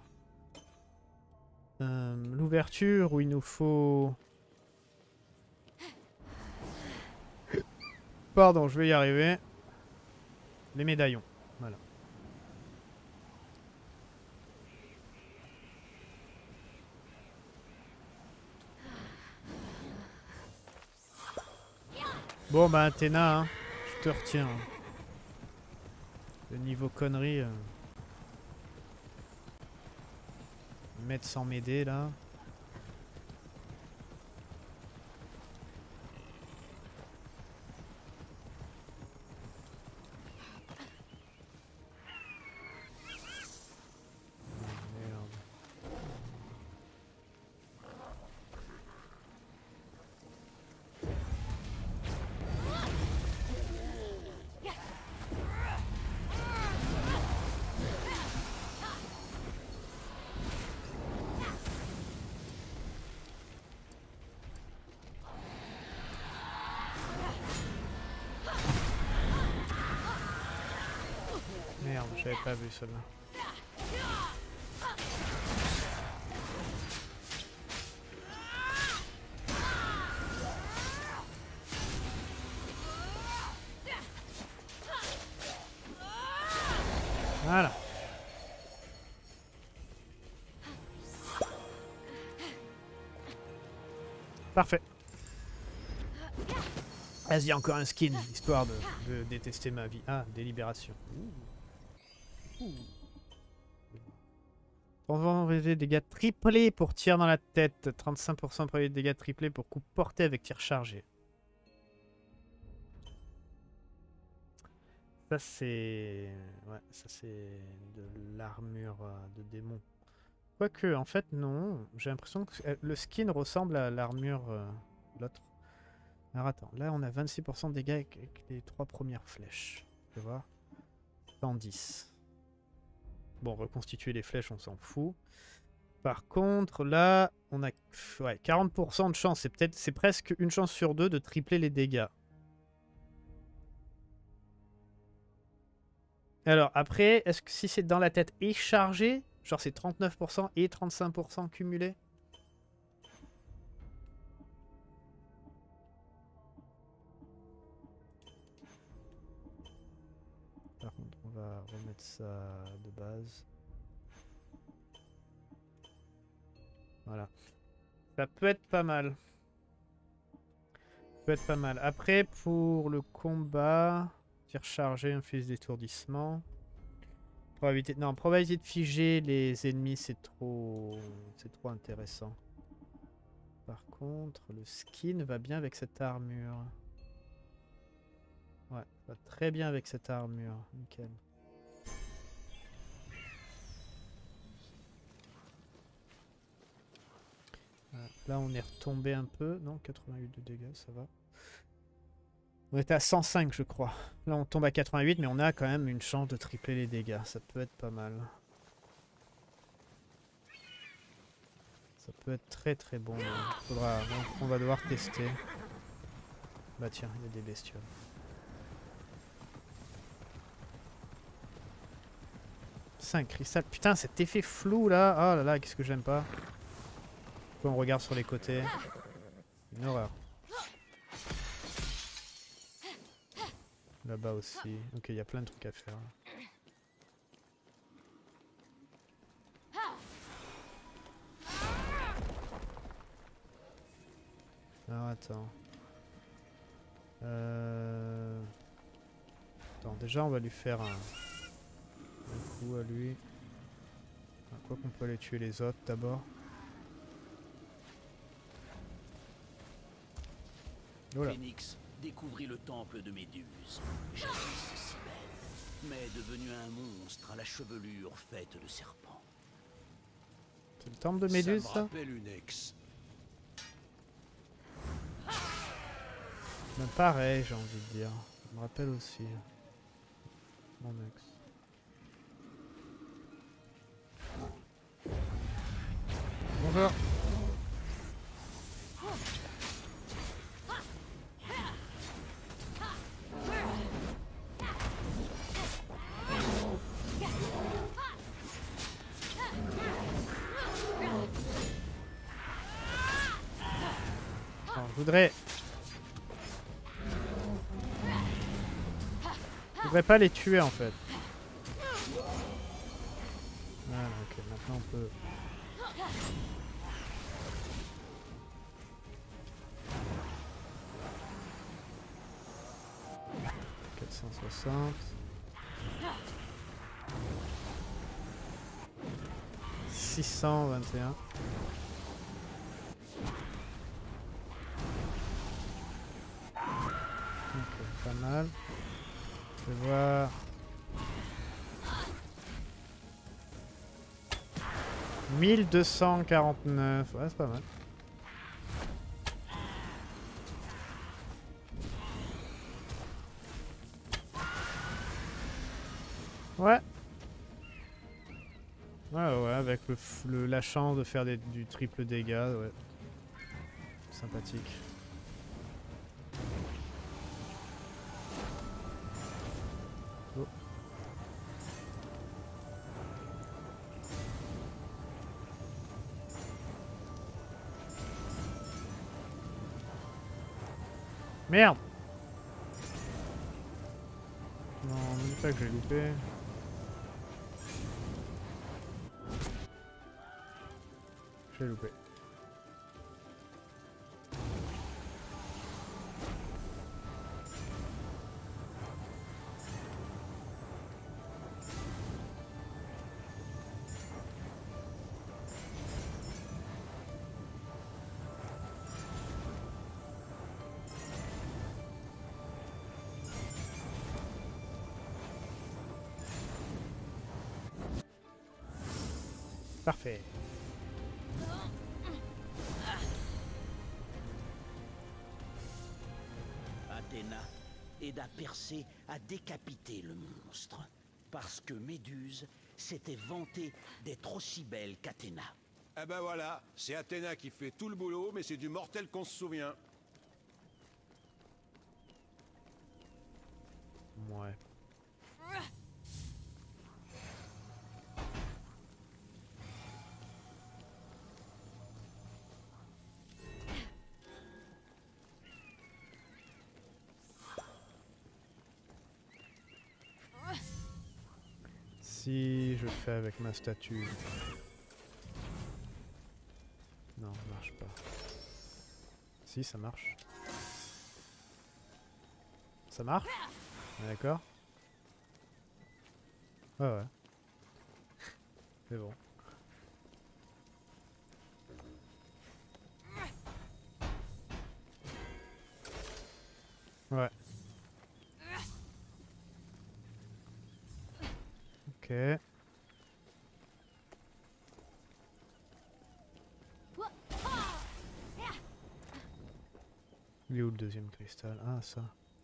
Euh, l'ouverture où il nous faut... Pardon je vais y arriver. Les médaillons, voilà. Bon bah Athéna, hein, je te retiens. Hein. Le niveau connerie... Euh... Mettre sans m'aider là. Merde, j'avais pas vu celle-là. Voilà. Parfait. Vas-y, encore un skin, histoire de, de détester ma vie. Ah, délibération. On va envoyer des dégâts triplés pour tir dans la tête. trente-cinq pour cent de dégâts triplés pour coup porté avec tir chargé. Ça c'est... Ouais, ça c'est de l'armure de démon. Quoique, en fait, non. J'ai l'impression que le skin ressemble à l'armure euh, de l'autre. Alors attends, là on a vingt-six pour cent de dégâts avec, avec les trois premières flèches. Tu vois, cent dix. Bon, reconstituer les flèches, on s'en fout. Par contre, là, on a ouais, quarante pour cent de chance. C'est peut-être, c'est presque une chance sur deux de tripler les dégâts. Alors après, est-ce que si c'est dans la tête et chargé, genre c'est trente-neuf pour cent et trente-cinq pour cent cumulés? Par contre, on va remettre ça de base. Voilà. Ça peut être pas mal. Ça peut être pas mal. Après, pour le combat... Tir chargé, un fils d'étourdissement. Probabilité... Non, probabilité de figer les ennemis, c'est trop... C'est trop intéressant. Par contre, le skin va bien avec cette armure. Ouais, va très bien avec cette armure. Nickel. Voilà. Là, on est retombé un peu. Non, quatre-vingt-huit de dégâts, ça va. On était à cent cinq, je crois. Là, on tombe à quatre-vingt-huit, mais on a quand même une chance de tripler les dégâts. Ça peut être pas mal. Ça peut être très très bon. Faudra... On va devoir tester. Bah tiens, il y a des bestioles. cinq cristal. Putain, cet effet flou là. Oh là là, qu'est-ce que j'aime pas. Quand on regarde sur les côtés. Une horreur. Là-bas aussi. Ok, il y a plein de trucs à faire. Alors attends. Euh... Attends, déjà on va lui faire un, un coup à lui. Quoi qu'on peut aller tuer les autres d'abord. Voilà. Phénix découvrit le temple de Méduse, jadis si belle, mais devenu un monstre à la chevelure faite de serpents. C'est le temple de Méduse, Ça me ça? rappelle une ex. Ben, pareil, j'ai envie de dire. Ça me rappelle aussi mon ex. Bonjour. Alors, je voudrais... Je voudrais pas les tuer en fait. Voilà, ok, maintenant on peut... quatre cent soixante. six cent vingt et un. Ok, pas mal. Je vais voir. mille deux cent quarante-neuf. Ouais, c'est pas mal. Ouais. Ouais, ouais, avec le, f- le- la chance de faire des- du triple dégâts, ouais. Sympathique. Oh. Merde! Non, ne dis pas que j'ai loupé. J'ai loupé. Parfait. Athéna aida Persée à décapiter le monstre, parce que Méduse s'était vantée d'être aussi belle qu'Athéna. Eh ben voilà, c'est Athéna qui fait tout le boulot, mais c'est du mortel qu'on se souvient. Ouais. Si je fais avec ma statue. Non, ça marche pas. Si, ça marche. Ça marche? D'accord. Ouais, ouais. C'est bon. Ouais. Ok. Il est où le deuxième cristal? Ah, ça.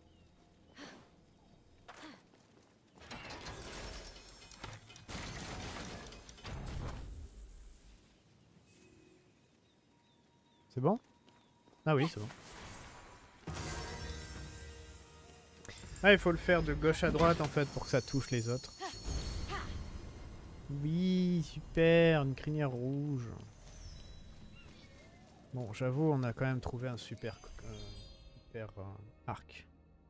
C'est bon? Ah oui, c'est bon. Ah, il faut le faire de gauche à droite en fait pour que ça touche les autres. Oui, super, une crinière rouge. Bon, j'avoue, on a quand même trouvé un super, euh, super euh, arc.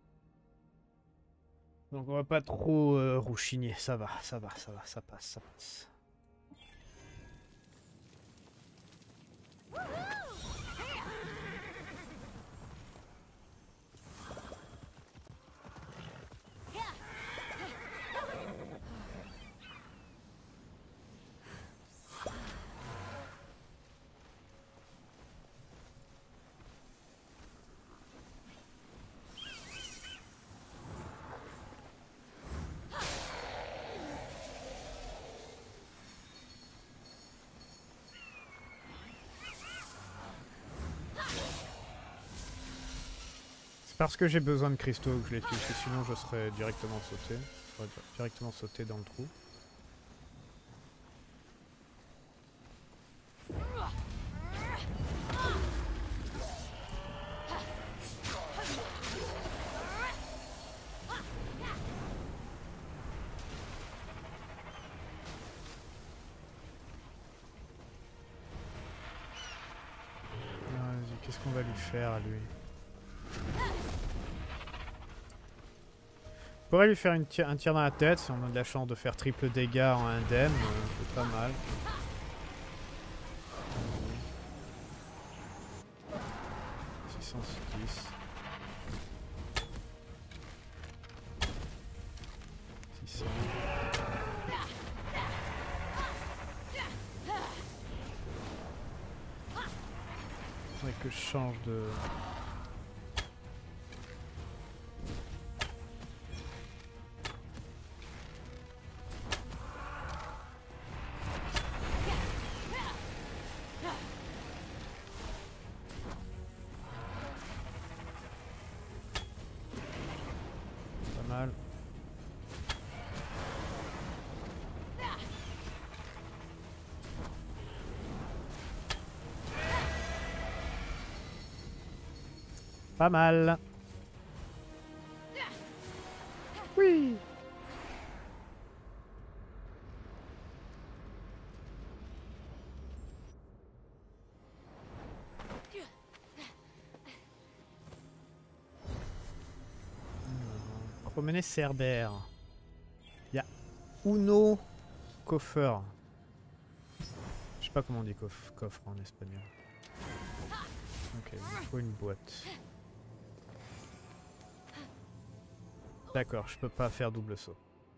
Donc on va pas trop euh, rouchiner, ça va, ça va, ça va, ça passe, ça passe. parce que j'ai besoin de cristaux que je les tue, parce que sinon je serais directement sauté. Je serais directement sauté dans le trou. Qu'est-ce qu'on va lui faire à lui? On pourrait lui faire une tir, un tir dans la tête si on a de la chance de faire triple dégâts en indemne, euh, c'est pas mal. six cent dix. six cents. Faudrait que je change de... Pas mal. Pas mal. Oui. Promener Cerbère. Il y a Uno Coffer. Je sais pas comment on dit coff coffre en espagnol. Ok, il faut une boîte. D'accord, je peux pas faire double saut.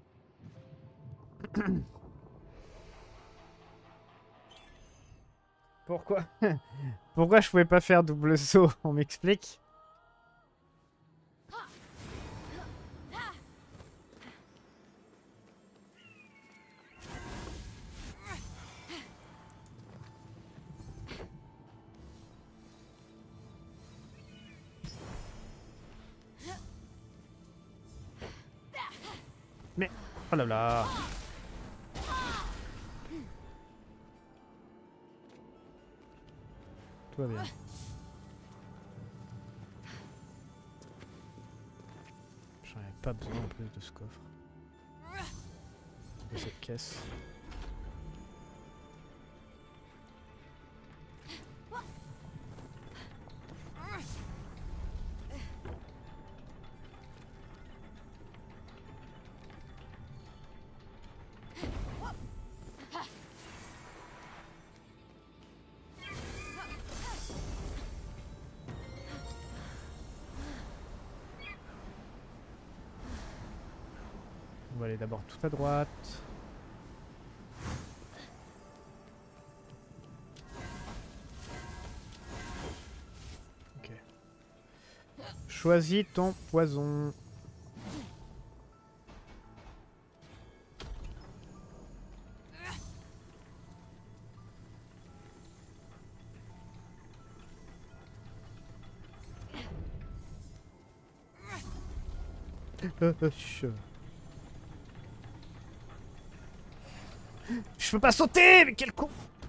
Pourquoi? Pourquoi je pouvais pas faire double saut? On m'explique? Mais... Oh là là. Tout va bien. J'en avais pas besoin en plus de ce coffre. De cette caisse. On va aller d'abord tout à droite. Ok. Choisis ton poison. Je peux pas sauter, mais quel con!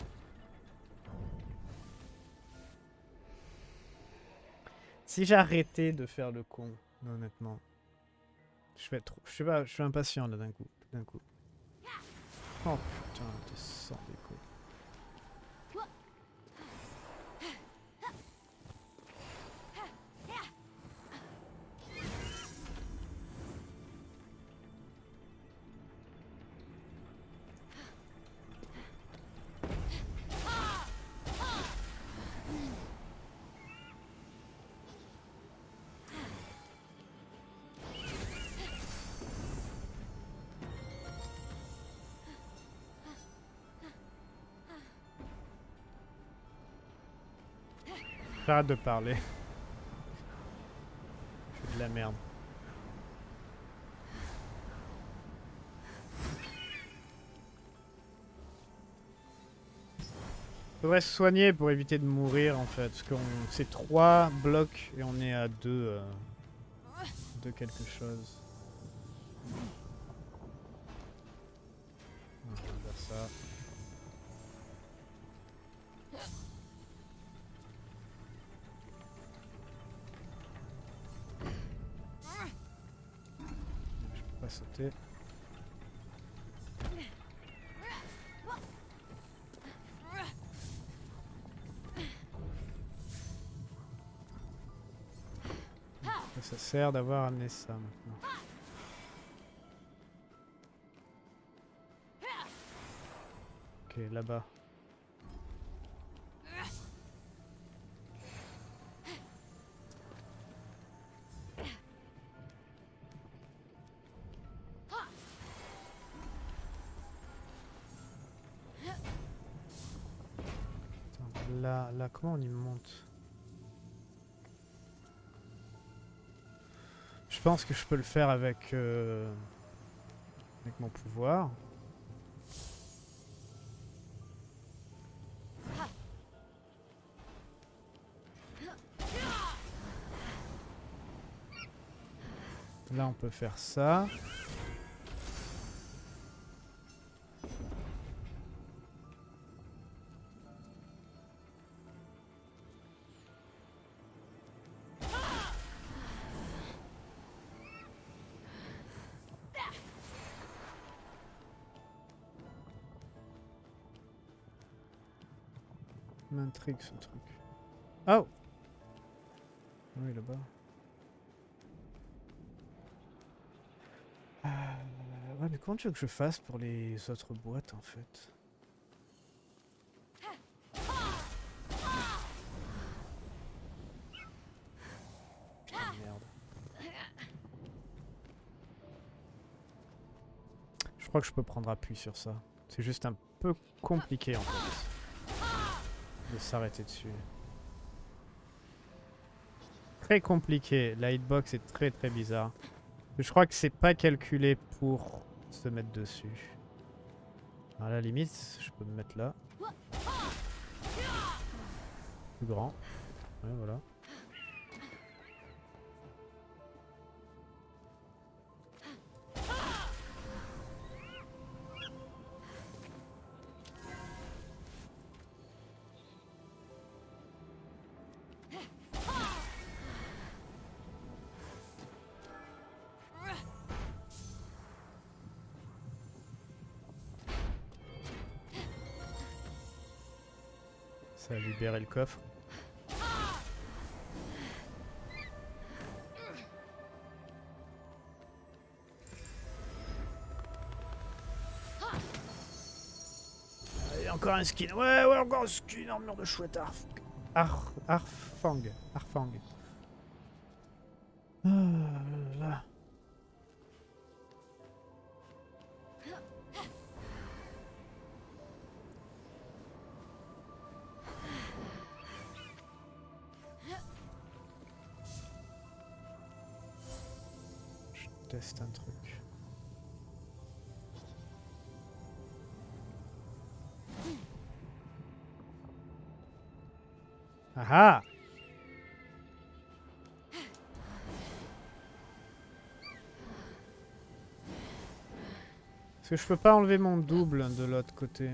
Si j'arrêtais de faire le con, honnêtement, je vais trop, je sais pas, je suis impatient là d'un coup, d'un coup. Oh putain, t'es sans déco. J'arrête de parler. Je fais de la merde. Faudrait se soigner pour éviter de mourir en fait. Parce qu'on c'est trois blocs et on est à deux. Euh... de quelque chose. On va faire ça. Je peux pas sauter. Ça sert d'avoir amené ça maintenant. Ok, là-bas. Attends, là, là, comment on y monte? Je pense que je peux le faire avec, euh, avec mon pouvoir. Là, on peut faire ça. M'intrigue ce truc. Oh! Oui, là-bas. Euh, ouais, mais comment tu veux que je fasse pour les autres boîtes en fait? Putain, merde. Je crois que je peux prendre appui sur ça. C'est juste un peu compliqué en fait. De s'arrêter dessus. Très compliqué. La hitbox est très très bizarre. Je crois que c'est pas calculé pour se mettre dessus. À la limite, je peux me mettre là. Plus grand. Ouais, voilà. Ça a libéré le coffre. Allez, encore un skin. Ouais, ouais, encore un skin. Armure de chouette. Arf... Ar... Arfang. Arfang. Ah, là. Teste un truc. Ah ah! Est-ce que je peux pas enlever mon double de l'autre côté?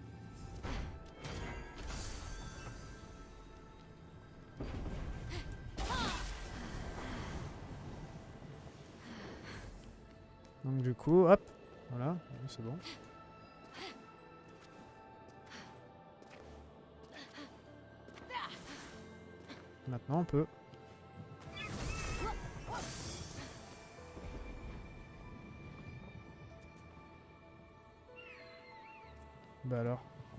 Donc du coup, hop, voilà, c'est bon. Maintenant on peut. Bah alors.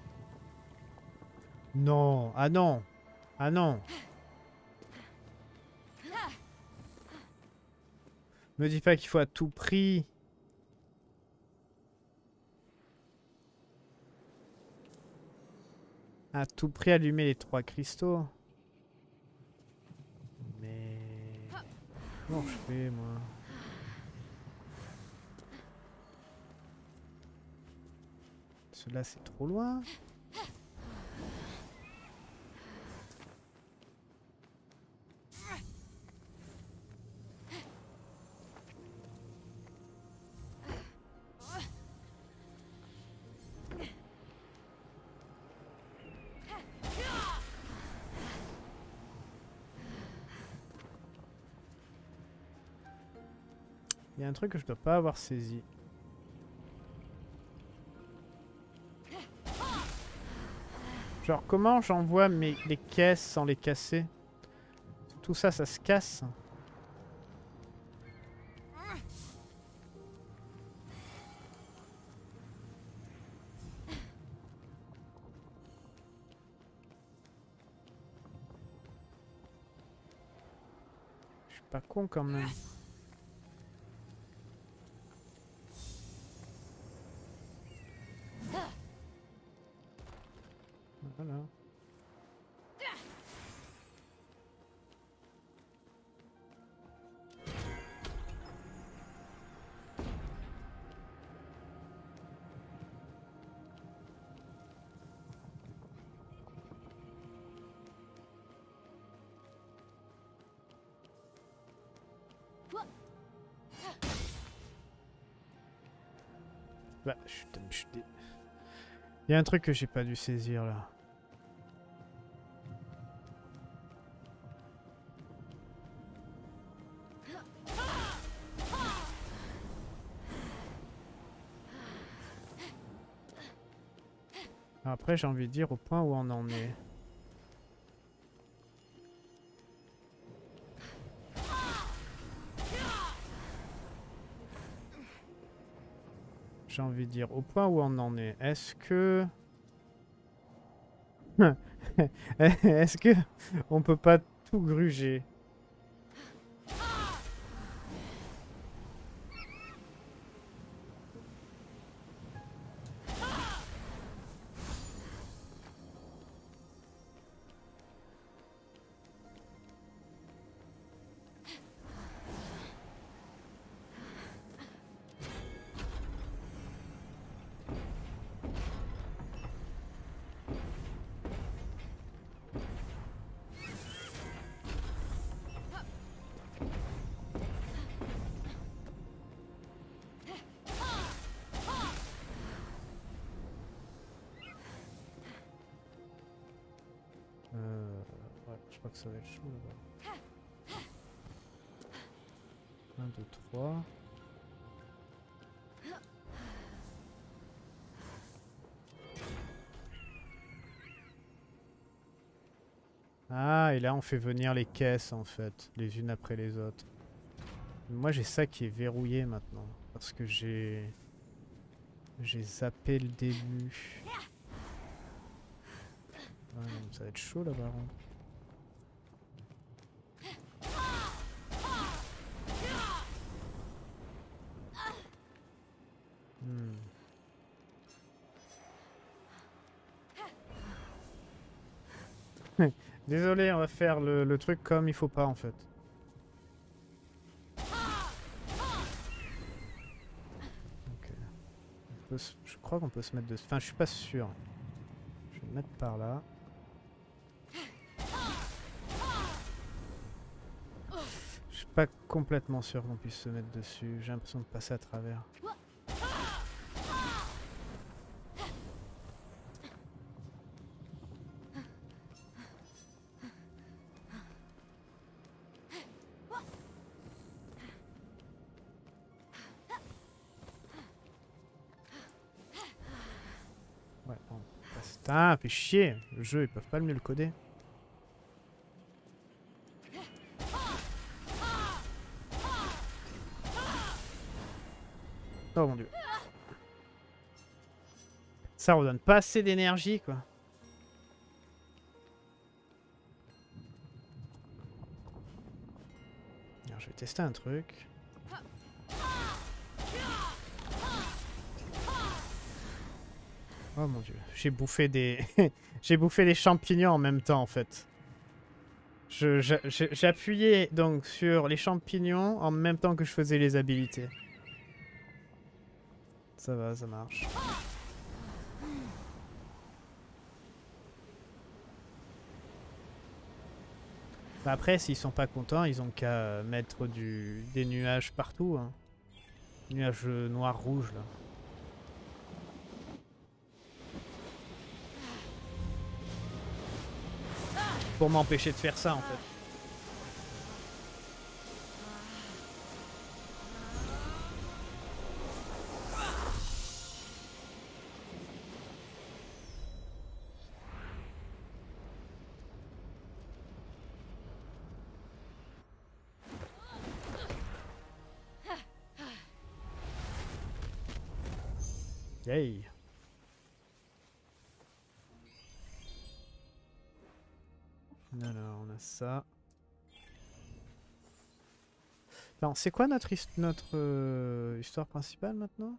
Non, ah non, ah non. Me dis pas qu'il faut à tout prix. À tout prix allumer les trois cristaux. Mais... comment je fais moi? Cela c'est trop loin. Il y a un truc que je dois pas avoir saisi. Genre comment j'envoie mes les caisses sans les casser? Tout ça, ça se casse. Je suis pas con quand même. Voilà. Bah, je, je, il y a un truc que j'ai pas dû saisir là. Après, j'ai envie de dire au point où on en est. J'ai envie de dire au point où on en est. Est-ce que... Est-ce que on peut pas tout gruger? Euh, ouais, je crois que ça va être chaud là-bas. un, deux, trois. Ah, et là on fait venir les caisses en fait, les unes après les autres. Moi j'ai ça qui est verrouillé maintenant, parce que j'ai... J'ai zappé le début. Ouais, non, ça va être chaud là-bas. Hmm. Désolé, on va faire le, le truc comme il faut pas en fait. Okay. On peut se, je crois qu'on peut se mettre dessus. Enfin, je suis pas sûr. Je vais me mettre par là. Je suis pas complètement sûr qu'on puisse se mettre dessus. J'ai l'impression de passer à travers. Ouais, bon. Putain, fait chier. Le jeu, ils peuvent pas le mieux le coder. Oh mon dieu. Ça redonne pas assez d'énergie, quoi. Alors, je vais tester un truc. Oh mon dieu. J'ai bouffé des... J'ai bouffé des champignons en même temps, en fait. J'ai appuyé donc sur les champignons en même temps que je faisais les habilités. Ça va, ça marche. Bah après, s'ils sont pas contents, ils ont qu'à mettre du, des nuages partout. Hein. Nuages noirs, rouges, là. Pour m'empêcher de faire ça, en fait. Yay. Alors, on a ça. Alors, c'est quoi notre, his- notre euh, histoire principale maintenant?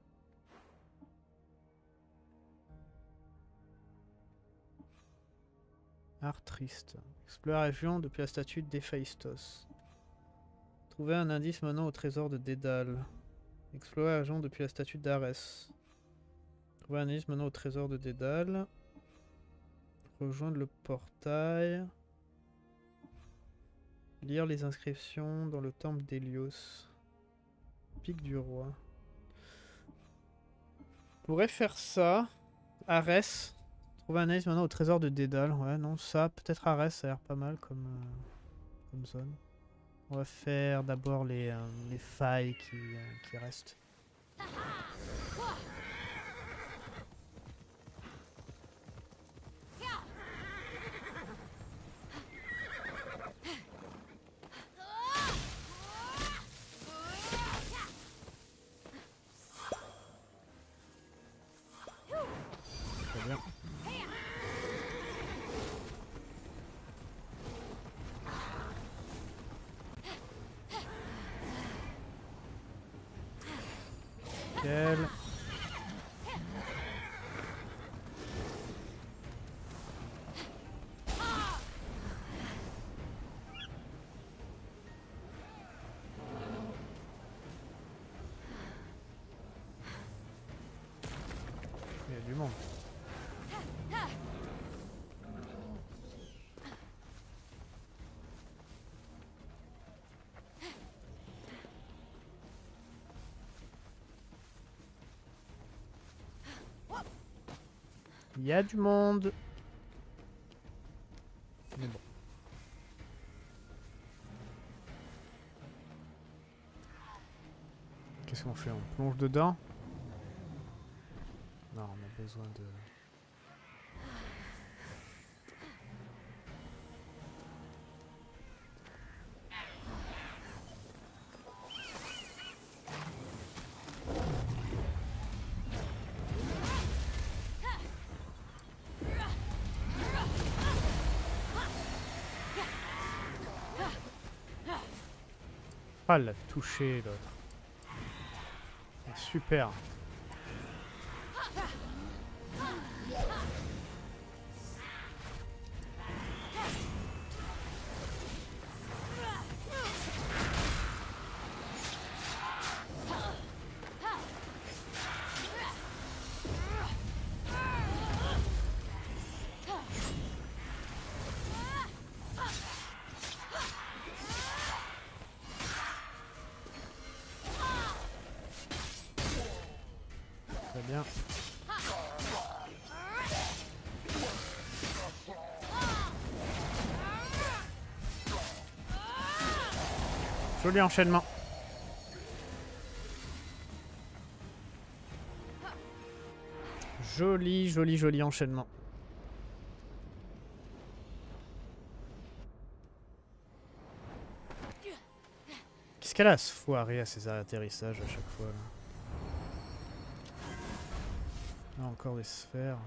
Art triste. Explorer la région depuis la statue d'Héphaïstos. Trouver un indice menant au trésor de Dédale. Explorer la région depuis la statue d'Arès. Trouver un indice menant au trésor de Dédale. Rejoindre le portail. Lire les inscriptions dans le temple d'Hélios. Pic du roi. On pourrait faire ça. Arès. Trouver un indice maintenant au trésor de Dédale. Ouais, non, ça, peut-être Arès, ça a l'air pas mal comme, euh, comme zone. On va faire d'abord les, euh, les failles qui, euh, qui restent. Très bien. Nickel. Il y a du monde. Il y a du monde. Mais bon. Qu'est-ce qu'on fait? On plonge dedans? Non, on a besoin de... Ah, elle l'a touché l'autre. Super. Très bien. Joli enchaînement. Joli, joli, joli enchaînement. Qu'est-ce qu'elle a à se foirer à ses atterrissages à chaque fois là? Ah, encore des sphères.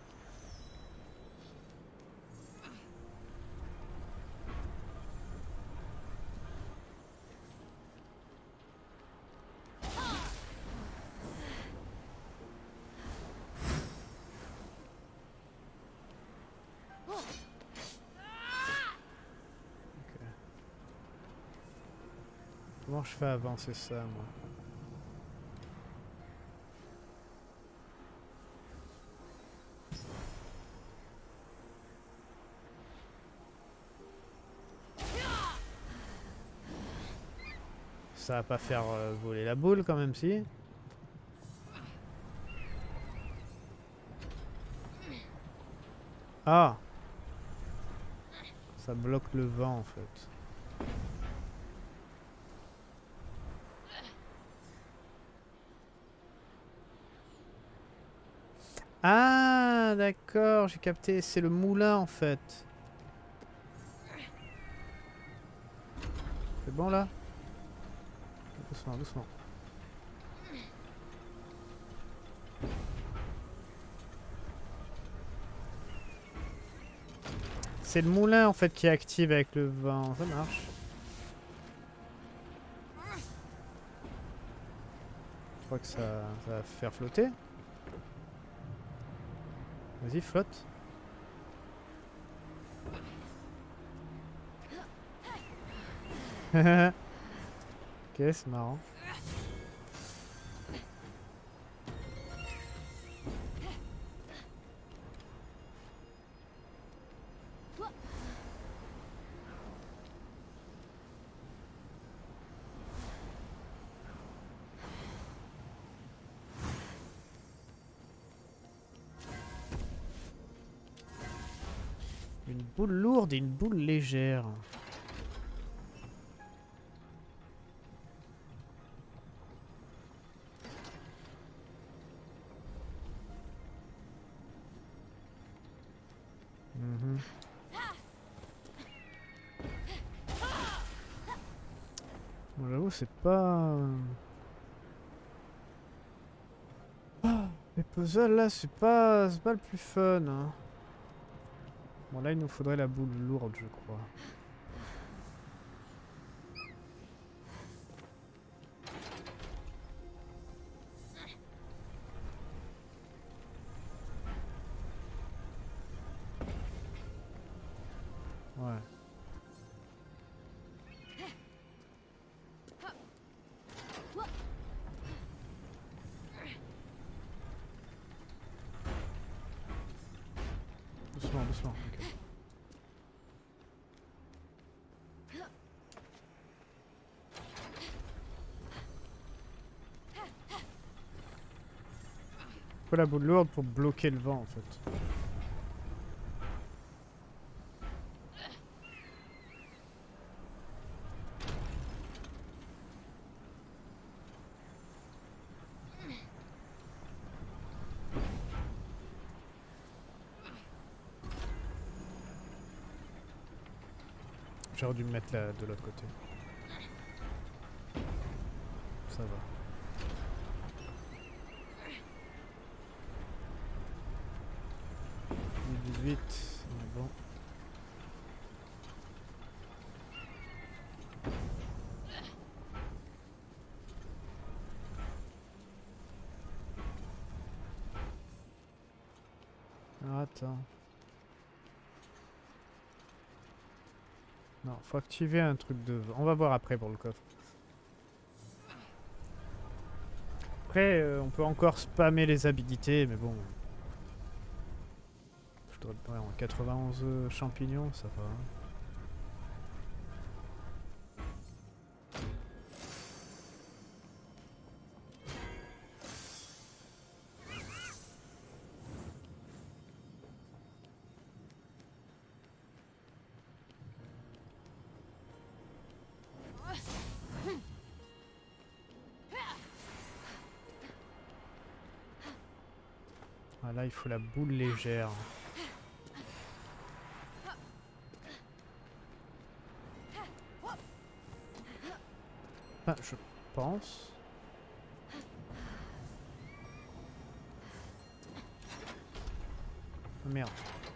Comment je fais avancer ça, moi? Ça va pas faire euh, voler la boule quand même, si? Ah! Ça bloque le vent en fait. Ah, d'accord, j'ai capté. C'est le moulin en fait. C'est bon là? Doucement, doucement. C'est le moulin en fait qui active avec le vent, ça marche. Je crois que ça, ça va faire flotter. Vas-y, flotte. Ok, c'est marrant. Une boule lourde et une boule légère. Mhm. Bon, j'avoue, c'est pas... Ah, les puzzles là, c'est pas... c'est pas le plus fun. Hein. Bon, là, il nous faudrait la boule lourde, je crois. Ouais. Doucement, doucement. Ok. Faut la boule lourde pour bloquer le vent en fait. J'aurais dû me mettre là, de l'autre côté. Ça va. dix-huit, on est bon. Alors attends. Non, faut activer un truc de... On va voir après pour le coffre. Après, euh, on peut encore spammer les habilités, mais bon... Je dois... Ouais, en quatre-vingt-onze champignons, ça va. Ah, là, il faut la boule légère. Enfin, je pense... Merde.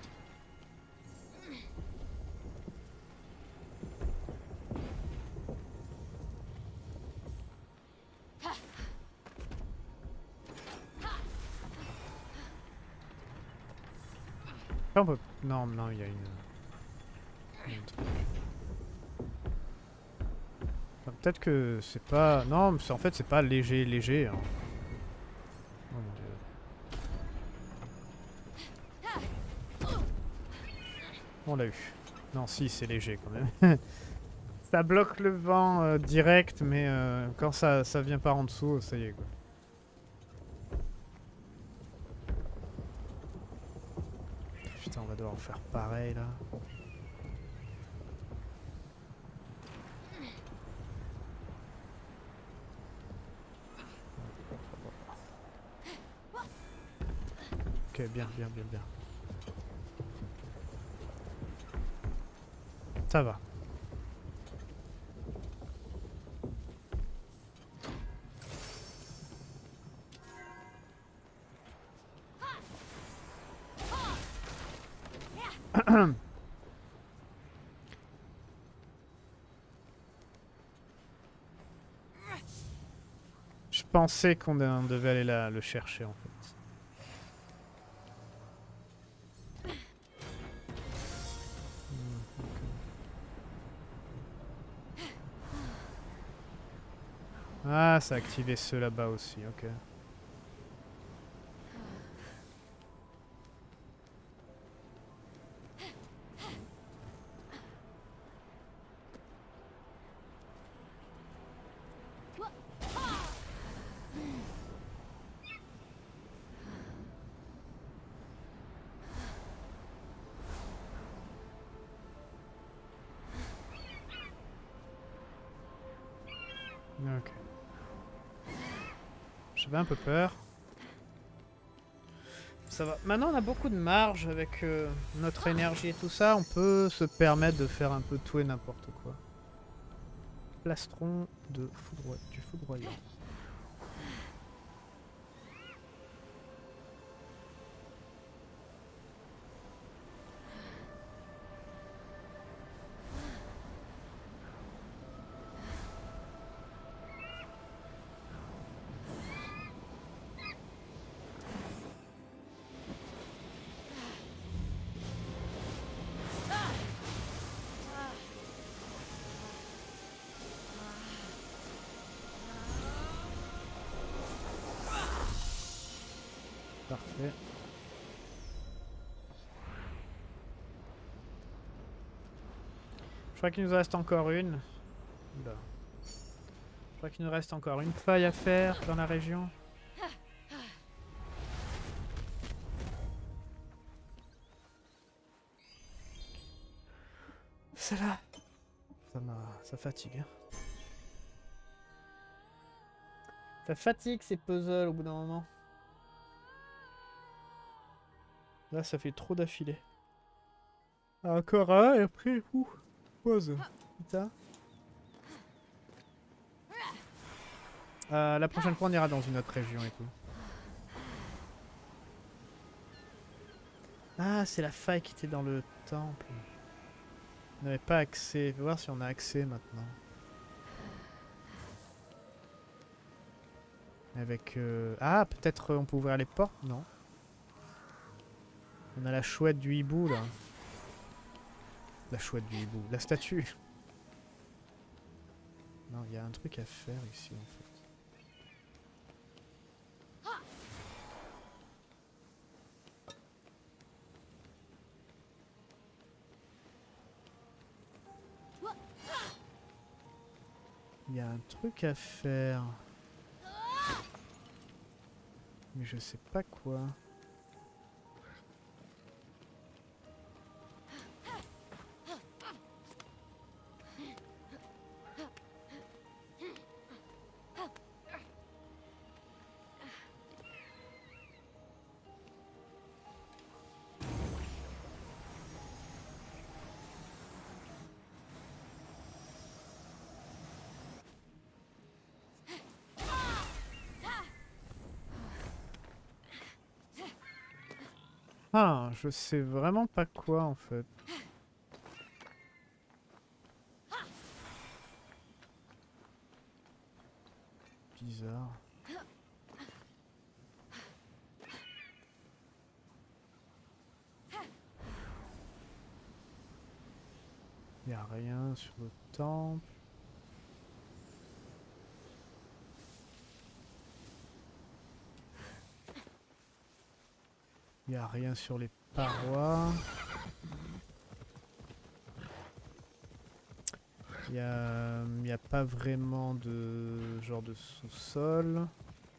On peut... Non, non, il y a une... il y a une truc. Enfin, peut-être que c'est pas... Non, mais en fait, c'est pas léger, léger. Hein. Oh mon dieu. On l'a eu. Non, si, c'est léger quand même. Ça bloque le vent euh, direct, mais euh, quand ça, ça vient par en dessous, ça y est quoi. Putain, on va devoir faire pareil là. Ok, bien, bien, bien, bien. Ça va. pensais qu'on devait aller là, le chercher en fait. Ah, ça a activé ceux là-bas aussi, ok. Ok. J'avais un peu peur. Ça va. Maintenant on a beaucoup de marge avec euh, notre énergie et tout ça. On peut se permettre de faire un peu tout et n'importe quoi. Plastron de foudroy... du foudroyant. Parfait. Je crois qu'il nous reste encore une. Là. Je crois qu'il nous reste encore une faille à faire dans la région. C'est là. Ça m'a... ça fatigue. Ça fatigue ces puzzles au bout d'un moment. Là, ça fait trop d'affilée. Encore un et après, ouh, pause. Putain. Euh, la prochaine fois, on ira dans une autre région et tout. Ah, c'est la faille qui était dans le temple. On n'avait pas accès. On va voir si on a accès maintenant. Avec... Euh... Ah, peut-être on peut ouvrir les portes? Non. On a la chouette du hibou là. La chouette du hibou. La statue. Non, il y a un truc à faire ici en fait. Il y a un truc à faire. Mais je sais pas quoi. Ah, je sais vraiment pas quoi en fait. Bizarre. Il n'y a rien sur le temple. Il n'y a rien sur les parois. Il n'y a, y a pas vraiment de genre de sous-sol.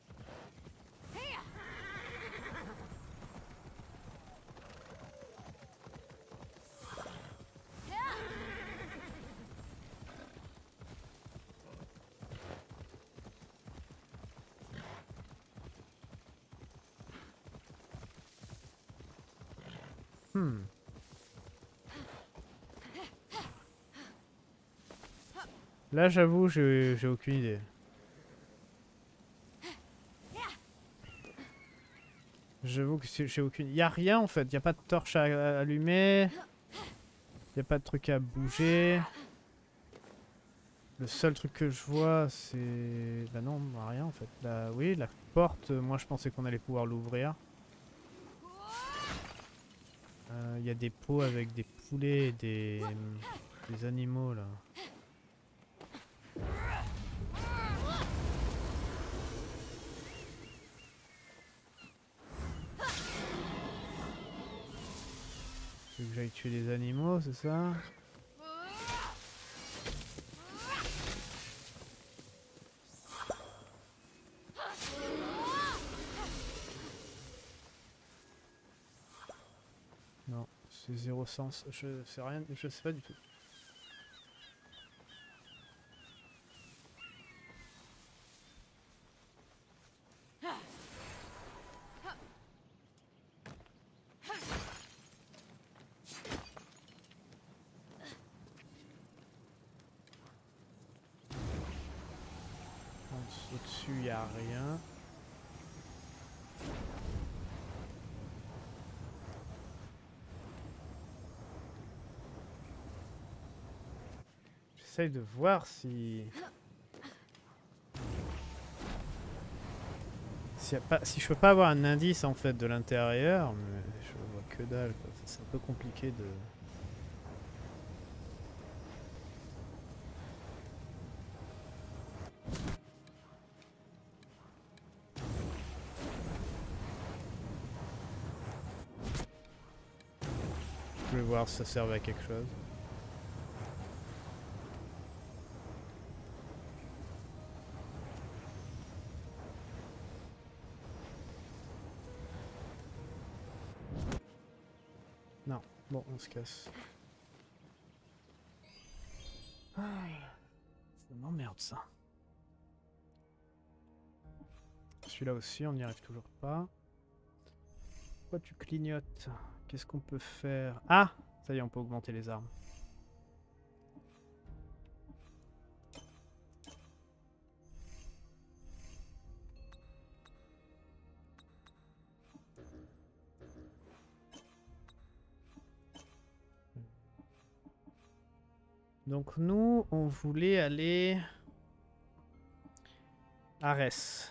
Hmm. Là, j'avoue, j'ai j'ai aucune idée. J'avoue que j'ai aucune... Il n'y a rien en fait, il n'y a pas de torche à, à allumer. Il n'y a pas de truc à bouger. Le seul truc que je vois, c'est... Bah non, rien en fait. Là, oui, la porte, moi je pensais qu'on allait pouvoir l'ouvrir. Il euh, y a des pots avec des poulets et des, des animaux là. Tu veux que j'aille tuer des animaux, c'est ça? Non, c'est zéro sens. Je sais rien, je sais pas du tout. Au-dessus, il n'y a rien. J'essaye de voir si... Si, y a pas... si je peux pas avoir un indice en fait de l'intérieur, mais je vois que dalle, quoi. C'est un peu compliqué de... Je vais voir si ça servait à quelque chose. Non, bon, on se casse. Ah, ça m'emmerde ça. Celui-là aussi, on n'y arrive toujours pas. Pourquoi tu clignotes? Qu'est-ce qu'on peut faire? Ah! Ça y est, on peut augmenter les armes. Donc nous, on voulait aller... Arès.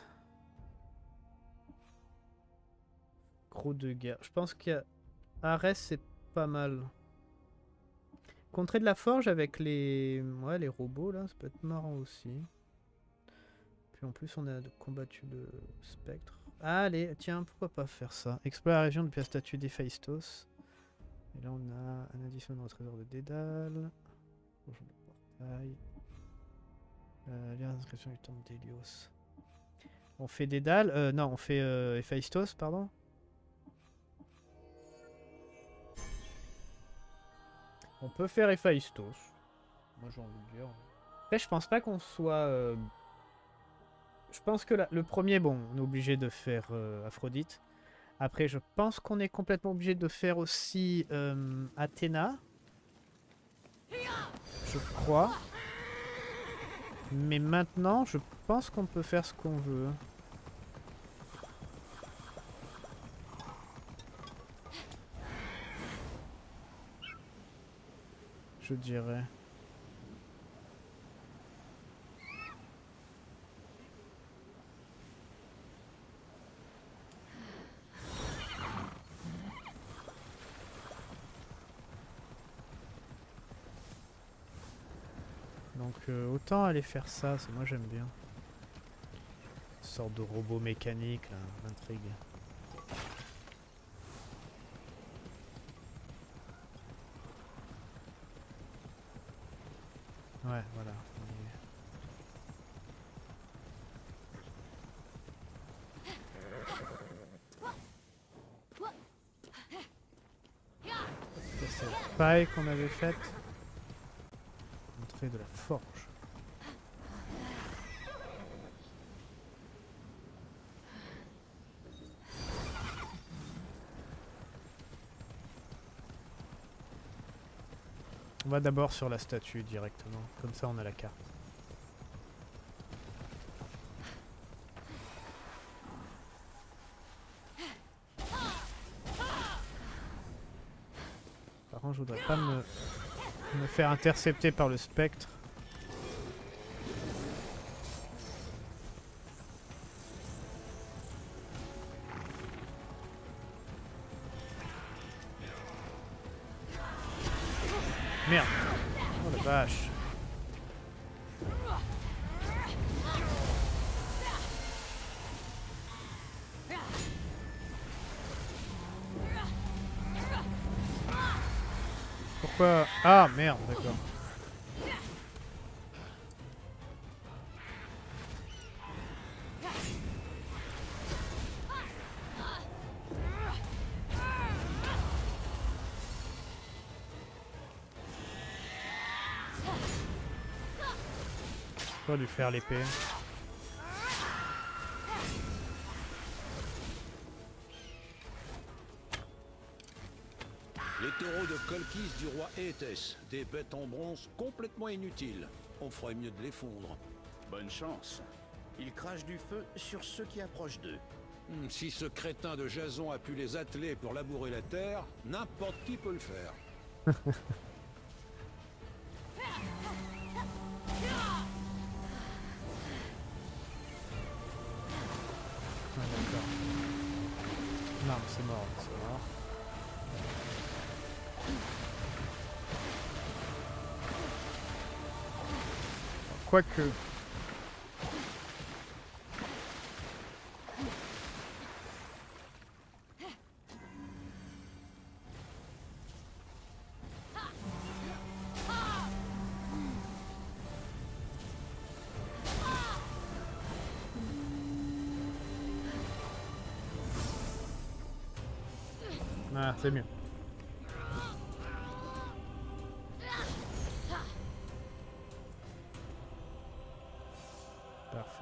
Gros de guerre. Je pense qu'Arès, c'est pas mal. Contrée de la forge avec les... Ouais, les robots, là, ça peut être marrant aussi. Puis en plus, on a combattu le spectre. Allez, tiens, pourquoi pas faire ça? Explorer la région depuis la statue d'Héphaïstos. Et là, on a un addition au trésor de Dédale. Bonjour le portail. Euh, lire l'inscription du temple d'Hélios. On fait Dédale. Euh, non, on fait euh, Héphaïstos, pardon. On peut faire Héphaïstos. Moi, j'ai envie de dire. Après, je pense pas qu'on soit... Euh... Je pense que la... le premier, bon, on est obligé de faire euh, Aphrodite. Après, je pense qu'on est complètement obligé de faire aussi euh, Athéna. Je crois. Mais maintenant, je pense qu'on peut faire ce qu'on veut. Je dirais. Donc euh, autant aller faire ça, c'est moi j'aime bien. Une sorte de robot mécanique, là, l'intrigue. Ouais, voilà. C'est cette paille qu'on avait faite. Entrée de la forge. On va d'abord sur la statue directement, comme ça on a la carte. Par contre, je voudrais pas me, me faire intercepter par le spectre. pourquoi... Ah merde, d'accord. J'aurais dû faire l'épée. Les taureaux de Kolkis du roi Étès, des bêtes en bronze complètement inutiles. On ferait mieux de les fondre. Bonne chance. Ils crachent du feu sur ceux qui approchent d'eux. Hmm, Si ce crétin de Jason a pu les atteler pour labourer la terre, n'importe qui peut le faire. Ah, d'accord. Non, c'est mort, c'est mort. Quoique... Ah, c'est mieux. Parfait.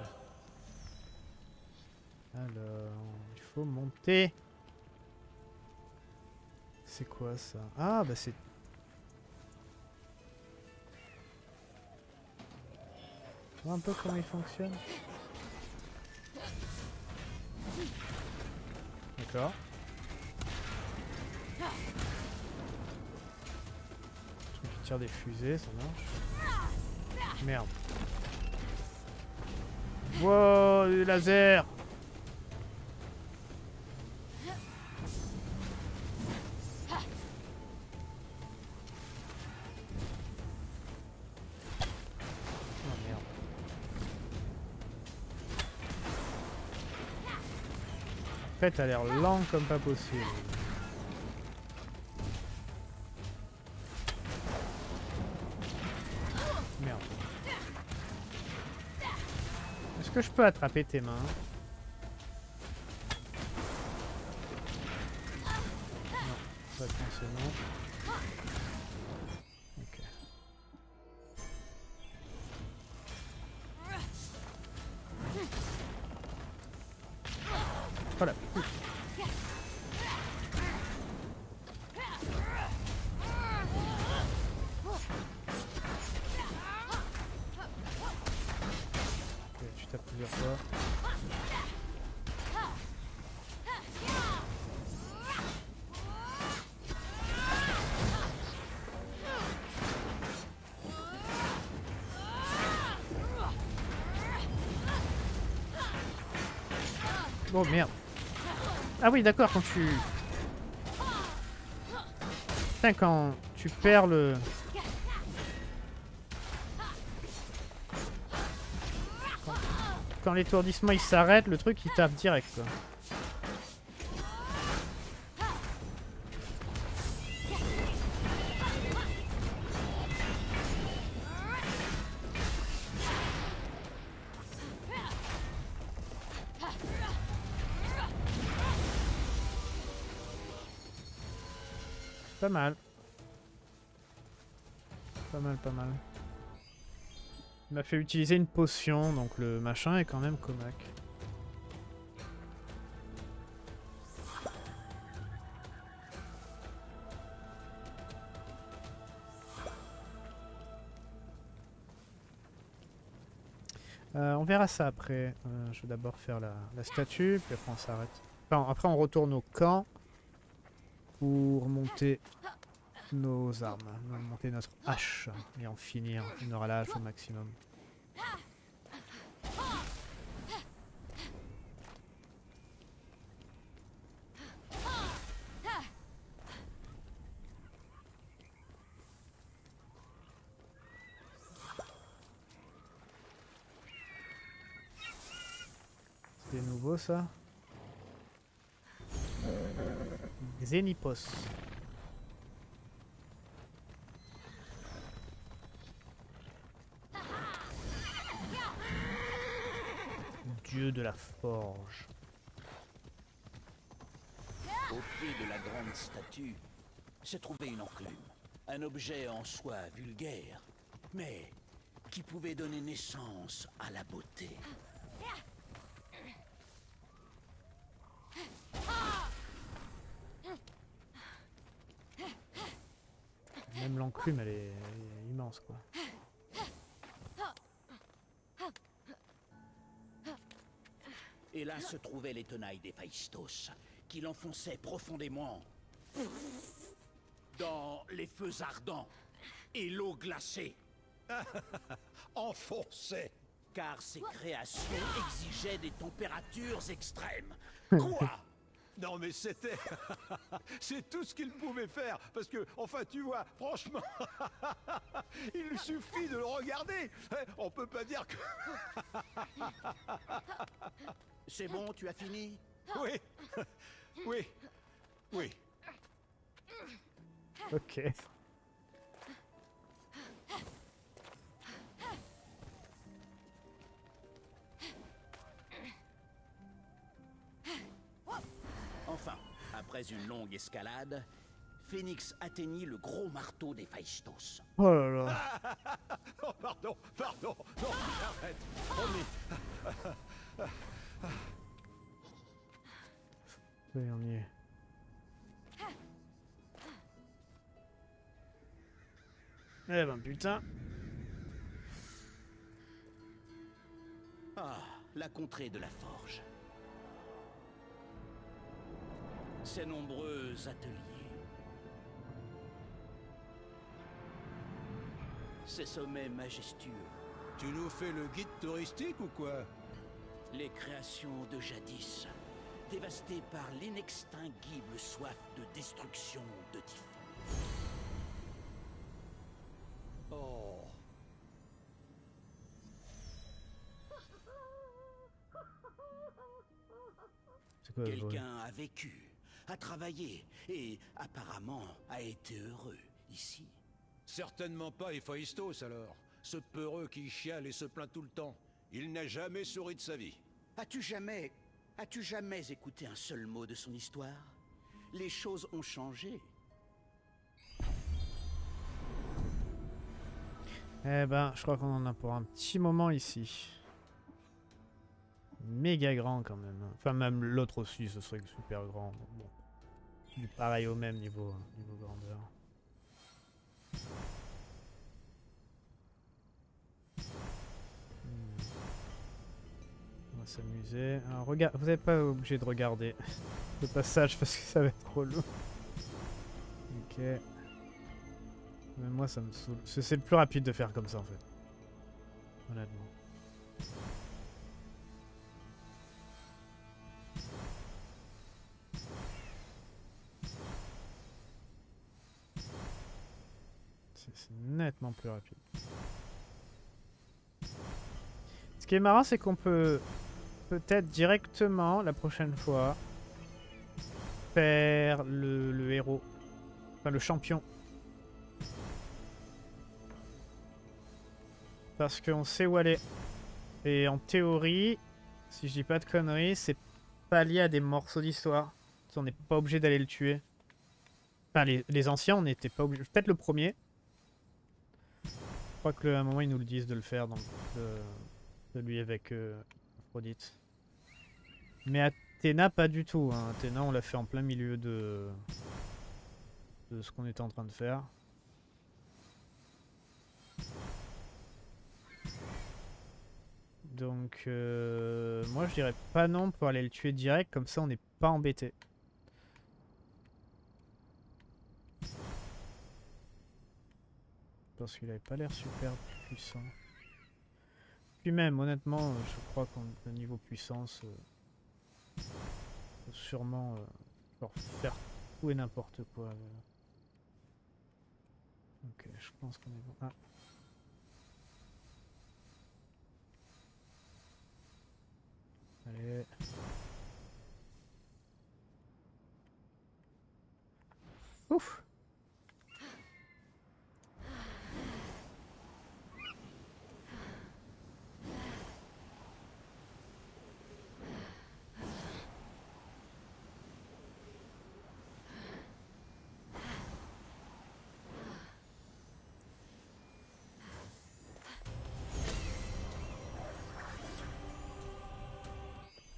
Alors, il faut monter. C'est quoi ça? Ah, bah c'est... Tu vois un peu comment il fonctionne? D'accord. Le truc qui tire des fusées, ça marche. Merde. Wow, des lasers! Oh merde. En fait, elle a l'air lent comme pas possible. Merde. Est-ce que je peux attraper tes mains? Non, pas forcément. Ok. Voilà. Ok, tu tapes plusieurs fois. Oh merde. Ah oui d'accord, quand tu... Putain, quand tu perds le... Quand, quand l'étourdissement il s'arrête, le truc il tape direct quoi. Pas mal. Pas mal, pas mal. Il m'a fait utiliser une potion, donc le machin est quand même comac. Euh, on verra ça après. Euh, je vais d'abord faire la, la statue, puis après on s'arrête. Enfin, après on retourne au camp pour monter nos armes, monter notre hache et en finir. On aura la hache au maximum. C'est nouveau ça. Xenipos. dieu de la forge. Au pied de la grande statue se trouvait une enclume. Un objet en soi vulgaire, mais qui pouvait donner naissance à la beauté. Même l'enclume, elle est, elle est immense, quoi. Et là se trouvaient les tenailles d'Héphaïstos, qui l'enfonçaient profondément dans les feux ardents et l'eau glacée. Enfoncé. Car ces créations exigeaient des températures extrêmes. Quoi? Non mais c'était... c'est tout ce qu'il pouvait faire. Parce que, enfin tu vois, franchement, il suffit de le regarder. On peut pas dire que... C'est bon, tu as fini? Oui, oui, oui. Ok. Enfin, après une longue escalade, Phénix atteignit le gros marteau d'Héphaïstos. Oh là là. Oh, pardon, pardon, non, arrête. Promis. Oui, on y est. Eh ben putain. Ah, la contrée de la forge. Ses nombreux ateliers. Ses sommets majestueux. Tu nous fais le guide touristique ou quoi? Les créations de jadis, dévastées par l'inextinguible soif de destruction de Typhon. Oh. C'est quoi le bruit? Quelqu'un a vécu, a travaillé et apparemment a été heureux ici. Certainement pas Héphaïstos alors. Ce peureux qui chiale et se plaint tout le temps. Il n'a jamais souri de sa vie. As-tu jamais... As-tu jamais écouté un seul mot de son histoire? Les choses ont changé. Eh ben, je crois qu'on en a pour un petit moment ici. Méga grand quand même. Enfin, même l'autre aussi, ce serait super grand. Bon. Du pareil au même niveau, niveau grandeur. Hmm. On va s'amuser. Alors, regarde, vous n'êtes pas obligé de regarder le passage parce que ça va être trop lourd. Ok. Même moi, ça me saoule. C'est le plus rapide de faire comme ça en fait. Honnêtement. C'est nettement plus rapide. Ce qui est marrant, c'est qu'on peut peut-être directement, la prochaine fois, faire le, le héros. Enfin, le champion. Parce qu'on sait où aller. Et en théorie, si je dis pas de conneries, c'est pas lié à des morceaux d'histoire. On n'est pas obligé d'aller le tuer. Enfin, les, les anciens, on n'était pas obligé. Peut-être le premier. Je crois qu'à un moment, ils nous le disent de le faire dans le, celui avec euh, Aphrodite. Mais Athéna, pas du tout. Hein. Athéna, on l'a fait en plein milieu de, de ce qu'on était en train de faire. Donc, euh, moi je dirais pas non pour aller le tuer direct, comme ça on n'est pas embêté. Parce qu'il avait pas l'air super puissant. Puis même, honnêtement, je crois qu'au niveau puissance, euh, faut sûrement euh, genre faire tout et n'importe quoi. Euh. Ok, je pense qu'on est bon. Ah. Allez. Ouf.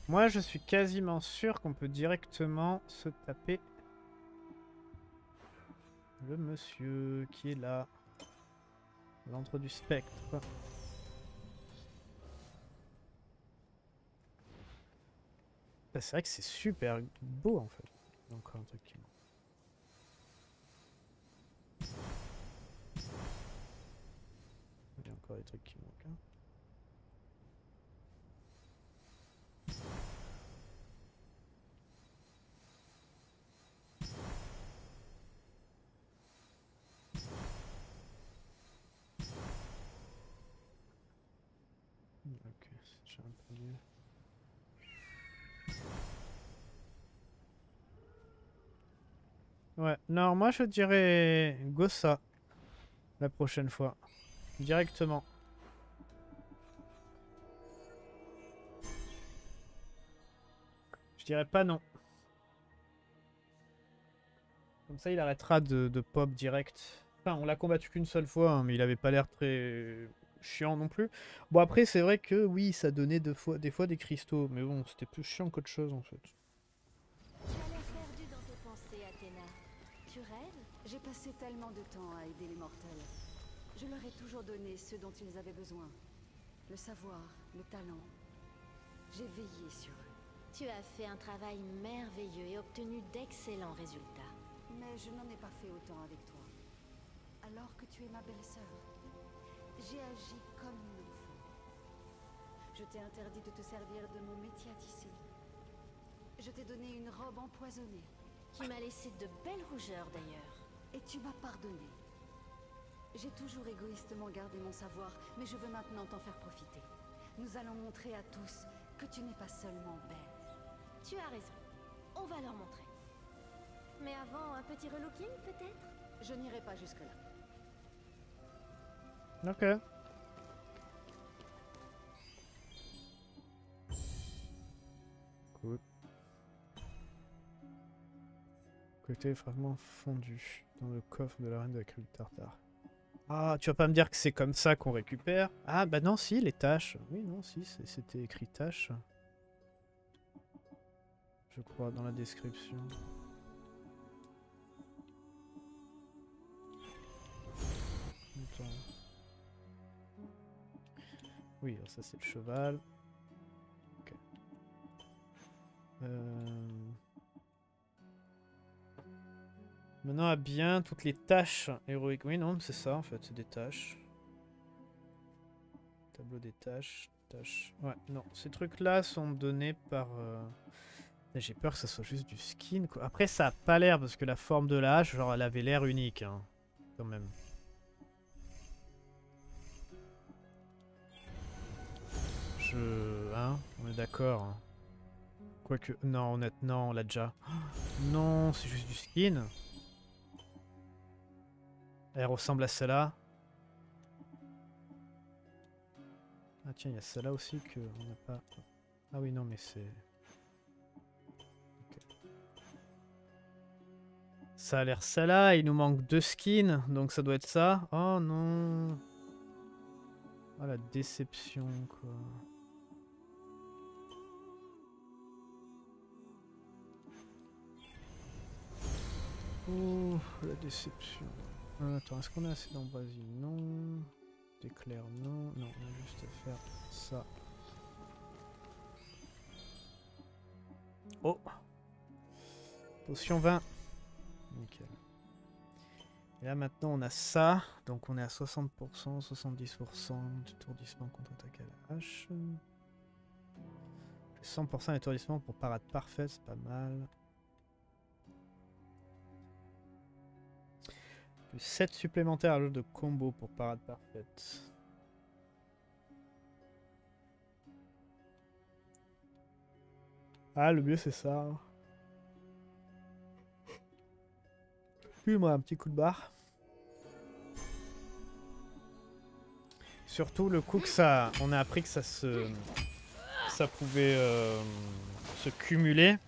Moi, je suis quasiment sûr qu'on peut directement se taper le monsieur qui est là. L'antre du spectre. Bah, c'est vrai que c'est super beau en fait. Il y a encore un truc qui manque. Il y a encore des trucs qui manquent. Hein. Ok, c'est déjà un peu mieux. Ouais, non, moi je dirais Gossa la prochaine fois. Directement. Je dirais pas non. Comme ça il arrêtera de, de pop direct. Enfin, on l'a combattu qu'une seule fois, hein, mais il avait pas l'air très chiant non plus. Bon après c'est vrai que oui, ça donnait deux fois, des fois des cristaux, mais bon, c'était plus chiant qu'autre chose en fait. Tu as l'air perdu dans tes pensées, Athéna. Tu rêves? J'ai passé tellement de temps à aider les mortels. Je leur ai toujours donné ce dont ils avaient besoin. Le savoir, le talent. J'ai veillé sur eux. Tu as fait un travail merveilleux et obtenu d'excellents résultats. Mais je n'en ai pas fait autant avec toi. Alors que tu es ma belle-sœur, j'ai agi comme il le faut. Je t'ai interdit de te servir de mon métier à tisser. Je t'ai donné une robe empoisonnée. Qui m'a laissé de belles rougeurs d'ailleurs. Et tu m'as pardonné. J'ai toujours égoïstement gardé mon savoir, mais je veux maintenant t'en faire profiter. Nous allons montrer à tous que tu n'es pas seulement belle. Tu as raison. On va leur montrer. Mais avant, un petit relooking peut-être? Je n'irai pas jusque-là. Ok. Cool. Côté fragment fondu dans le coffre de la reine de la crypte tartare. Ah, tu vas pas me dire que c'est comme ça qu'on récupère? Ah bah non, si, les tâches. Oui, non, si, c'était écrit tâches. Je crois, dans la description. Attends. Oui, alors ça c'est le cheval. Ok. Euh... Maintenant à bien toutes les tâches héroïques. Oui, non, c'est ça en fait, c'est des tâches. Tableau des tâches. Tâches. Ouais, non, ces trucs-là sont donnés par... Euh... J'ai peur que ça soit juste du skin, quoi. Après, ça a pas l'air, parce que la forme de la hache, genre, elle avait l'air unique, hein, quand même. Je... Hein? On est d'accord. Hein. Quoique... Non, honnêtement, on l'a déjà. Non, c'est juste du skin. Elle ressemble à celle-là. Ah tiens, il y a celle-là aussi que on n'a pas... Ah oui, non, mais c'est... Okay. Ça a l'air celle-là, il nous manque deux skins, donc ça doit être ça. Oh non. Oh la déception, quoi. Oh, la déception. Attends, est-ce qu'on a assez d'ambroisie? Non. D'éclair, non. Non, on a juste à faire ça. Oh! Potion vingt. Nickel. Et là maintenant on a ça. Donc on est à soixante pour cent, soixante-dix pour cent d'étourdissement contre attaque à la hache. cent pour cent d'étourdissement pour parade parfaite, c'est pas mal. Plus sept supplémentaires à jeu de combo pour parade parfaite. Ah, le mieux c'est ça. Puis moi un petit coup de barre. Surtout le coup que ça... On a appris que ça se... Ça pouvait euh, se cumuler.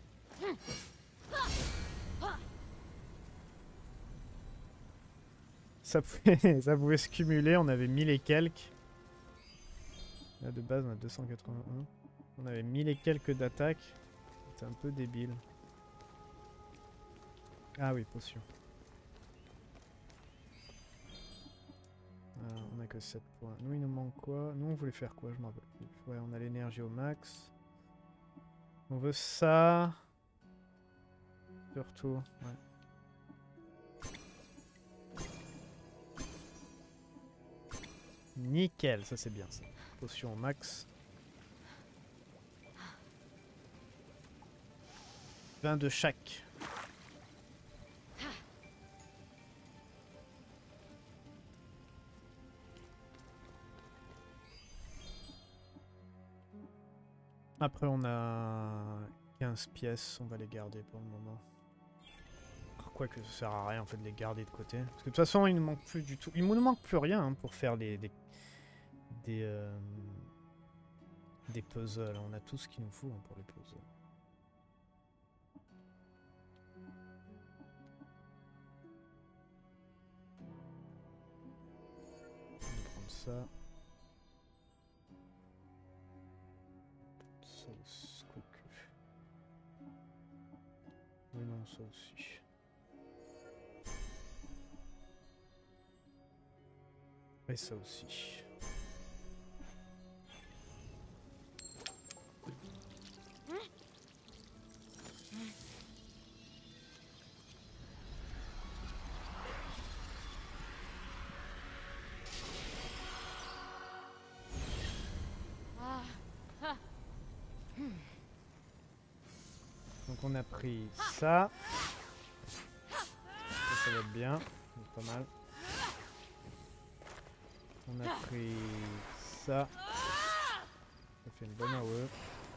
Ça pouvait, ça pouvait se cumuler, on avait mille et quelques. Là de base on a deux cent quatre-vingt-un. On avait mille et quelques d'attaque. C'est un peu débile. Ah oui, potion. Ah, on a que sept points. Nous, il nous manque quoi? Nous, on voulait faire quoi? Je m'en rappelle plus. Ouais, on a l'énergie au max. On veut ça. Surtout, ouais. Nickel, ça c'est bien ça. Potion au max. vingt de chaque. Après on a quinze pièces, on va les garder pour le moment. Quoique ça sert à rien en fait de les garder de côté. Parce que de toute façon il ne manque plus du tout. Il ne nous manque plus rien hein, pour faire les, des, des, euh, des puzzles. On a tout ce qu'il nous faut hein, pour les puzzles. On va prendre ça. Ça aussi. Quoique. Oui non ça aussi. Et ça aussi. Donc on a pris ça. Ça, ça va être bien. C'est pas mal. On a pris ça. Ça fait une bonne A O E.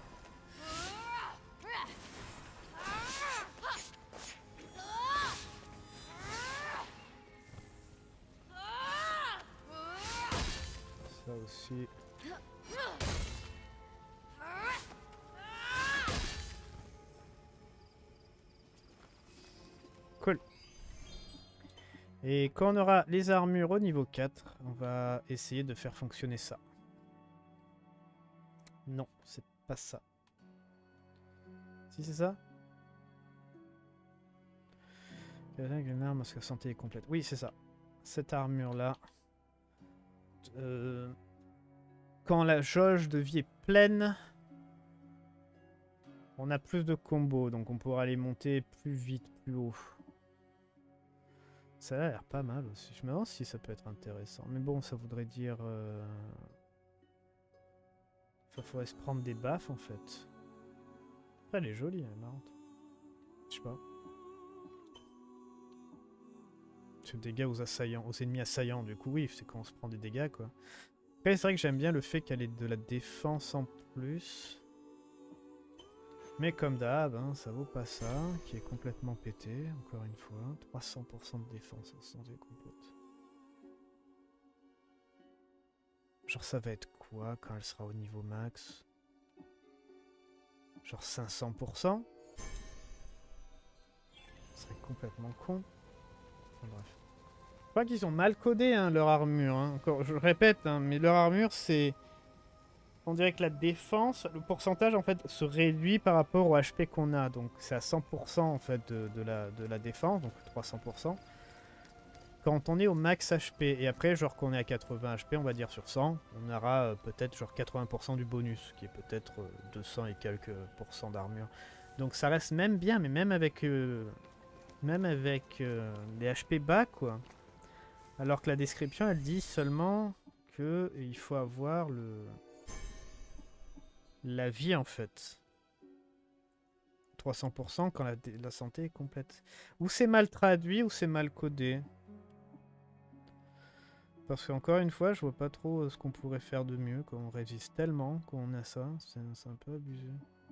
Ça aussi. Cool. Et quand on aura les armures au niveau quatre, on va essayer de faire fonctionner ça. Non, c'est pas ça. Si c'est ça? Une arme parce que la santé est complète. Oui, c'est ça. Cette armure-là. Euh, quand la jauge de vie est pleine, on a plus de combos, donc on pourra les monter plus vite, plus haut. Ça a l'air pas mal aussi. Je me demande si ça peut être intéressant. Mais bon, ça voudrait dire... Euh... Enfin, faudrait se prendre des baffes, en fait. Après, elle est jolie, elle est marrante. Je sais pas. C'est des dégâts aux assaillants, aux ennemis assaillants. Du coup, oui, c'est quand on se prend des dégâts, quoi. Après, c'est vrai que j'aime bien le fait qu'elle ait de la défense en plus. Mais comme d'hab, hein, ça vaut pas ça, qui est complètement pété, encore une fois. trois cents pour cent de défense en santé complète. Genre ça va être quoi quand elle sera au niveau max? Genre cinq cents pour cent? Ce serait complètement con. Enfin, bref. Je crois qu'ils ont mal codé hein, leur armure. Hein. Encore, je le répète, hein, mais leur armure c'est... On dirait que la défense, le pourcentage en fait se réduit par rapport au H P qu'on a. Donc c'est à cent pour cent en fait de, de, la, de la défense, donc trois cents pour cent. Quand on est au max H P, et après genre qu'on est à quatre-vingts H P, on va dire sur cent, on aura euh, peut-être genre quatre-vingts pour cent du bonus, qui est peut-être euh, deux cents et quelques pourcents d'armure. Donc ça reste même bien, mais même avec, euh, même avec euh, les H P bas quoi. Alors que la description elle dit seulement que il faut avoir le... La vie en fait. trois cents pour cent quand la, la santé est complète. Ou c'est mal traduit ou c'est mal codé. Parce qu'encore une fois, je vois pas trop ce qu'on pourrait faire de mieux quand on résiste tellement qu'on a ça. C'est un peu abusé.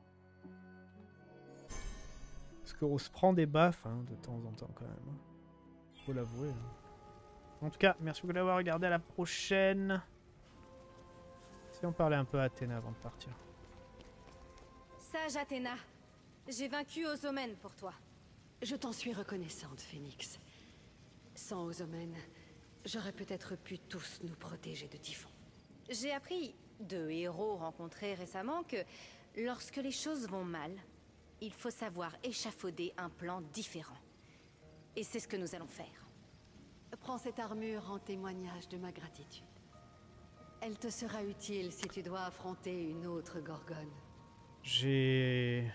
Parce qu'on se prend des baffes hein, de temps en temps quand même. Faut l'avouer. En tout cas, merci beaucoup d'avoir regardé. À la prochaine. Si on parlait un peu à Athéna avant de partir. Sage Athéna, j'ai vaincu Ozomen pour toi. Je t'en suis reconnaissante, Phénix. Sans Ozomen, j'aurais peut-être pu tous nous protéger de Typhon. J'ai appris de héros rencontrés récemment que lorsque les choses vont mal, il faut savoir échafauder un plan différent. Et c'est ce que nous allons faire. Prends cette armure en témoignage de ma gratitude. Elle te sera utile si tu dois affronter une autre Gorgone. J'ai...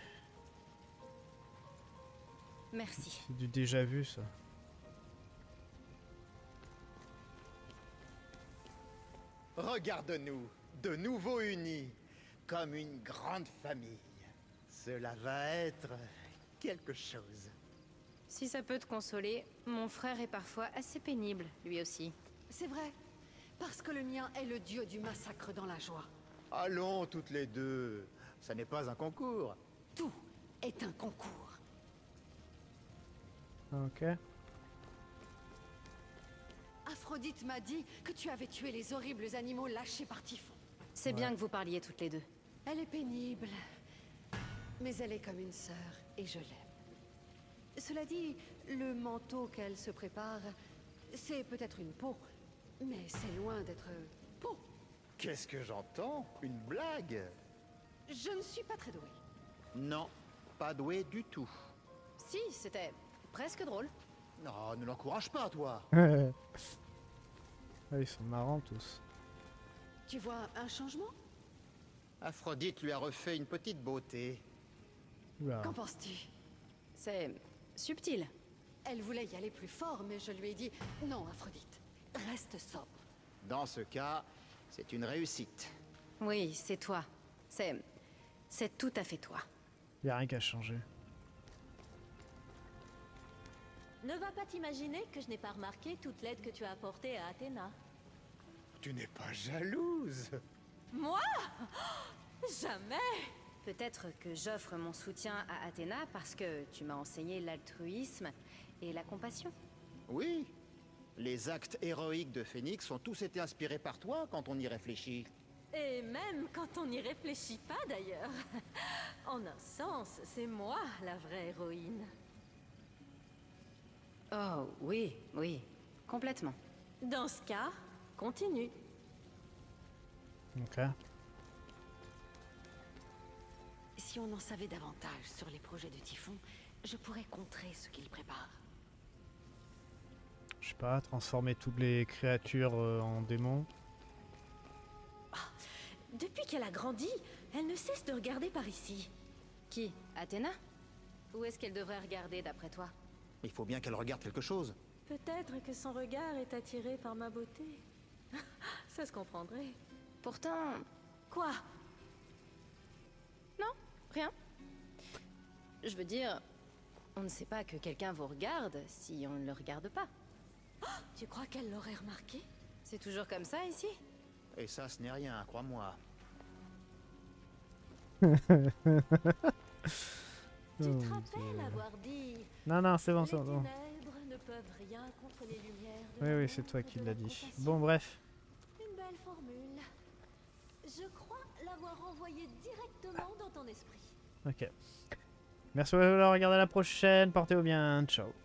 Merci. C'est du déjà vu, ça. Regarde-nous, de nouveau unis, comme une grande famille. Cela va être quelque chose. Si ça peut te consoler, mon frère est parfois assez pénible, lui aussi. C'est vrai, parce que le mien est le dieu du massacre dans la joie. Allons toutes les deux, ça n'est pas un concours. Tout est un concours. Ok. Aphrodite m'a dit que tu avais tué les horribles animaux lâchés par Typhon. C'est Ouais. bien que vous parliez toutes les deux. Elle est pénible, mais elle est comme une sœur et je l'aime. Cela dit, le manteau qu'elle se prépare, c'est peut-être une peau, mais c'est loin d'être peau. Qu'est-ce que j'entends? Une blague? Je ne suis pas très douée. Non, pas doué du tout. Si, c'était presque drôle. Non, ne l'encourage pas, toi. Ah, ils sont marrants tous. Tu vois un changement? Aphrodite lui a refait une petite beauté. Oula. Qu'en penses-tu? C'est subtil. Elle voulait y aller plus fort, mais je lui ai dit non, Aphrodite, reste sobre. Dans ce cas, c'est une réussite. Oui, c'est toi. C'est... c'est tout à fait toi. Y a rien qu'à changer. Ne va pas t'imaginer que je n'ai pas remarqué toute l'aide que tu as apportée à Athéna. Tu n'es pas jalouse? Moi? Jamais! Peut-être que j'offre mon soutien à Athéna parce que tu m'as enseigné l'altruisme et la compassion. Oui. Les actes héroïques de Phénix ont tous été inspirés par toi quand on y réfléchit. Et même quand on n'y réfléchit pas d'ailleurs. En un sens, c'est moi la vraie héroïne. Oh, oui, oui, complètement. Dans ce cas, continue. Ok. Si on en savait davantage sur les projets de Typhon, je pourrais contrer ce qu'il prépare. Je sais pas, transformer toutes les créatures euh, en démons. Depuis qu'elle a grandi, elle ne cesse de regarder par ici. Qui? Athéna? Où est-ce qu'elle devrait regarder d'après toi? Il faut bien qu'elle regarde quelque chose. Peut-être que son regard est attiré par ma beauté. Ça se comprendrait. Pourtant... Quoi? Non, rien. Je veux dire, on ne sait pas que quelqu'un vous regarde si on ne le regarde pas. Tu crois qu'elle l'aurait remarqué? C'est toujours comme ça ici? Et ça, ce n'est rien, crois-moi. Tu Oh, te rappelles Dieu. avoir dit Non, non, c'est bon, les c'est bon. c'est bon. ténèbres ne peuvent rien contre les lumières de Oui, l'amour oui, c'est toi et qui de l'as la dit. compassion. Bon, bref. Une belle formule. Je crois l'avoir envoyée directement dans ton esprit. Ok. Merci de l'avoir regardé, à la prochaine. Portez-vous bien. Ciao.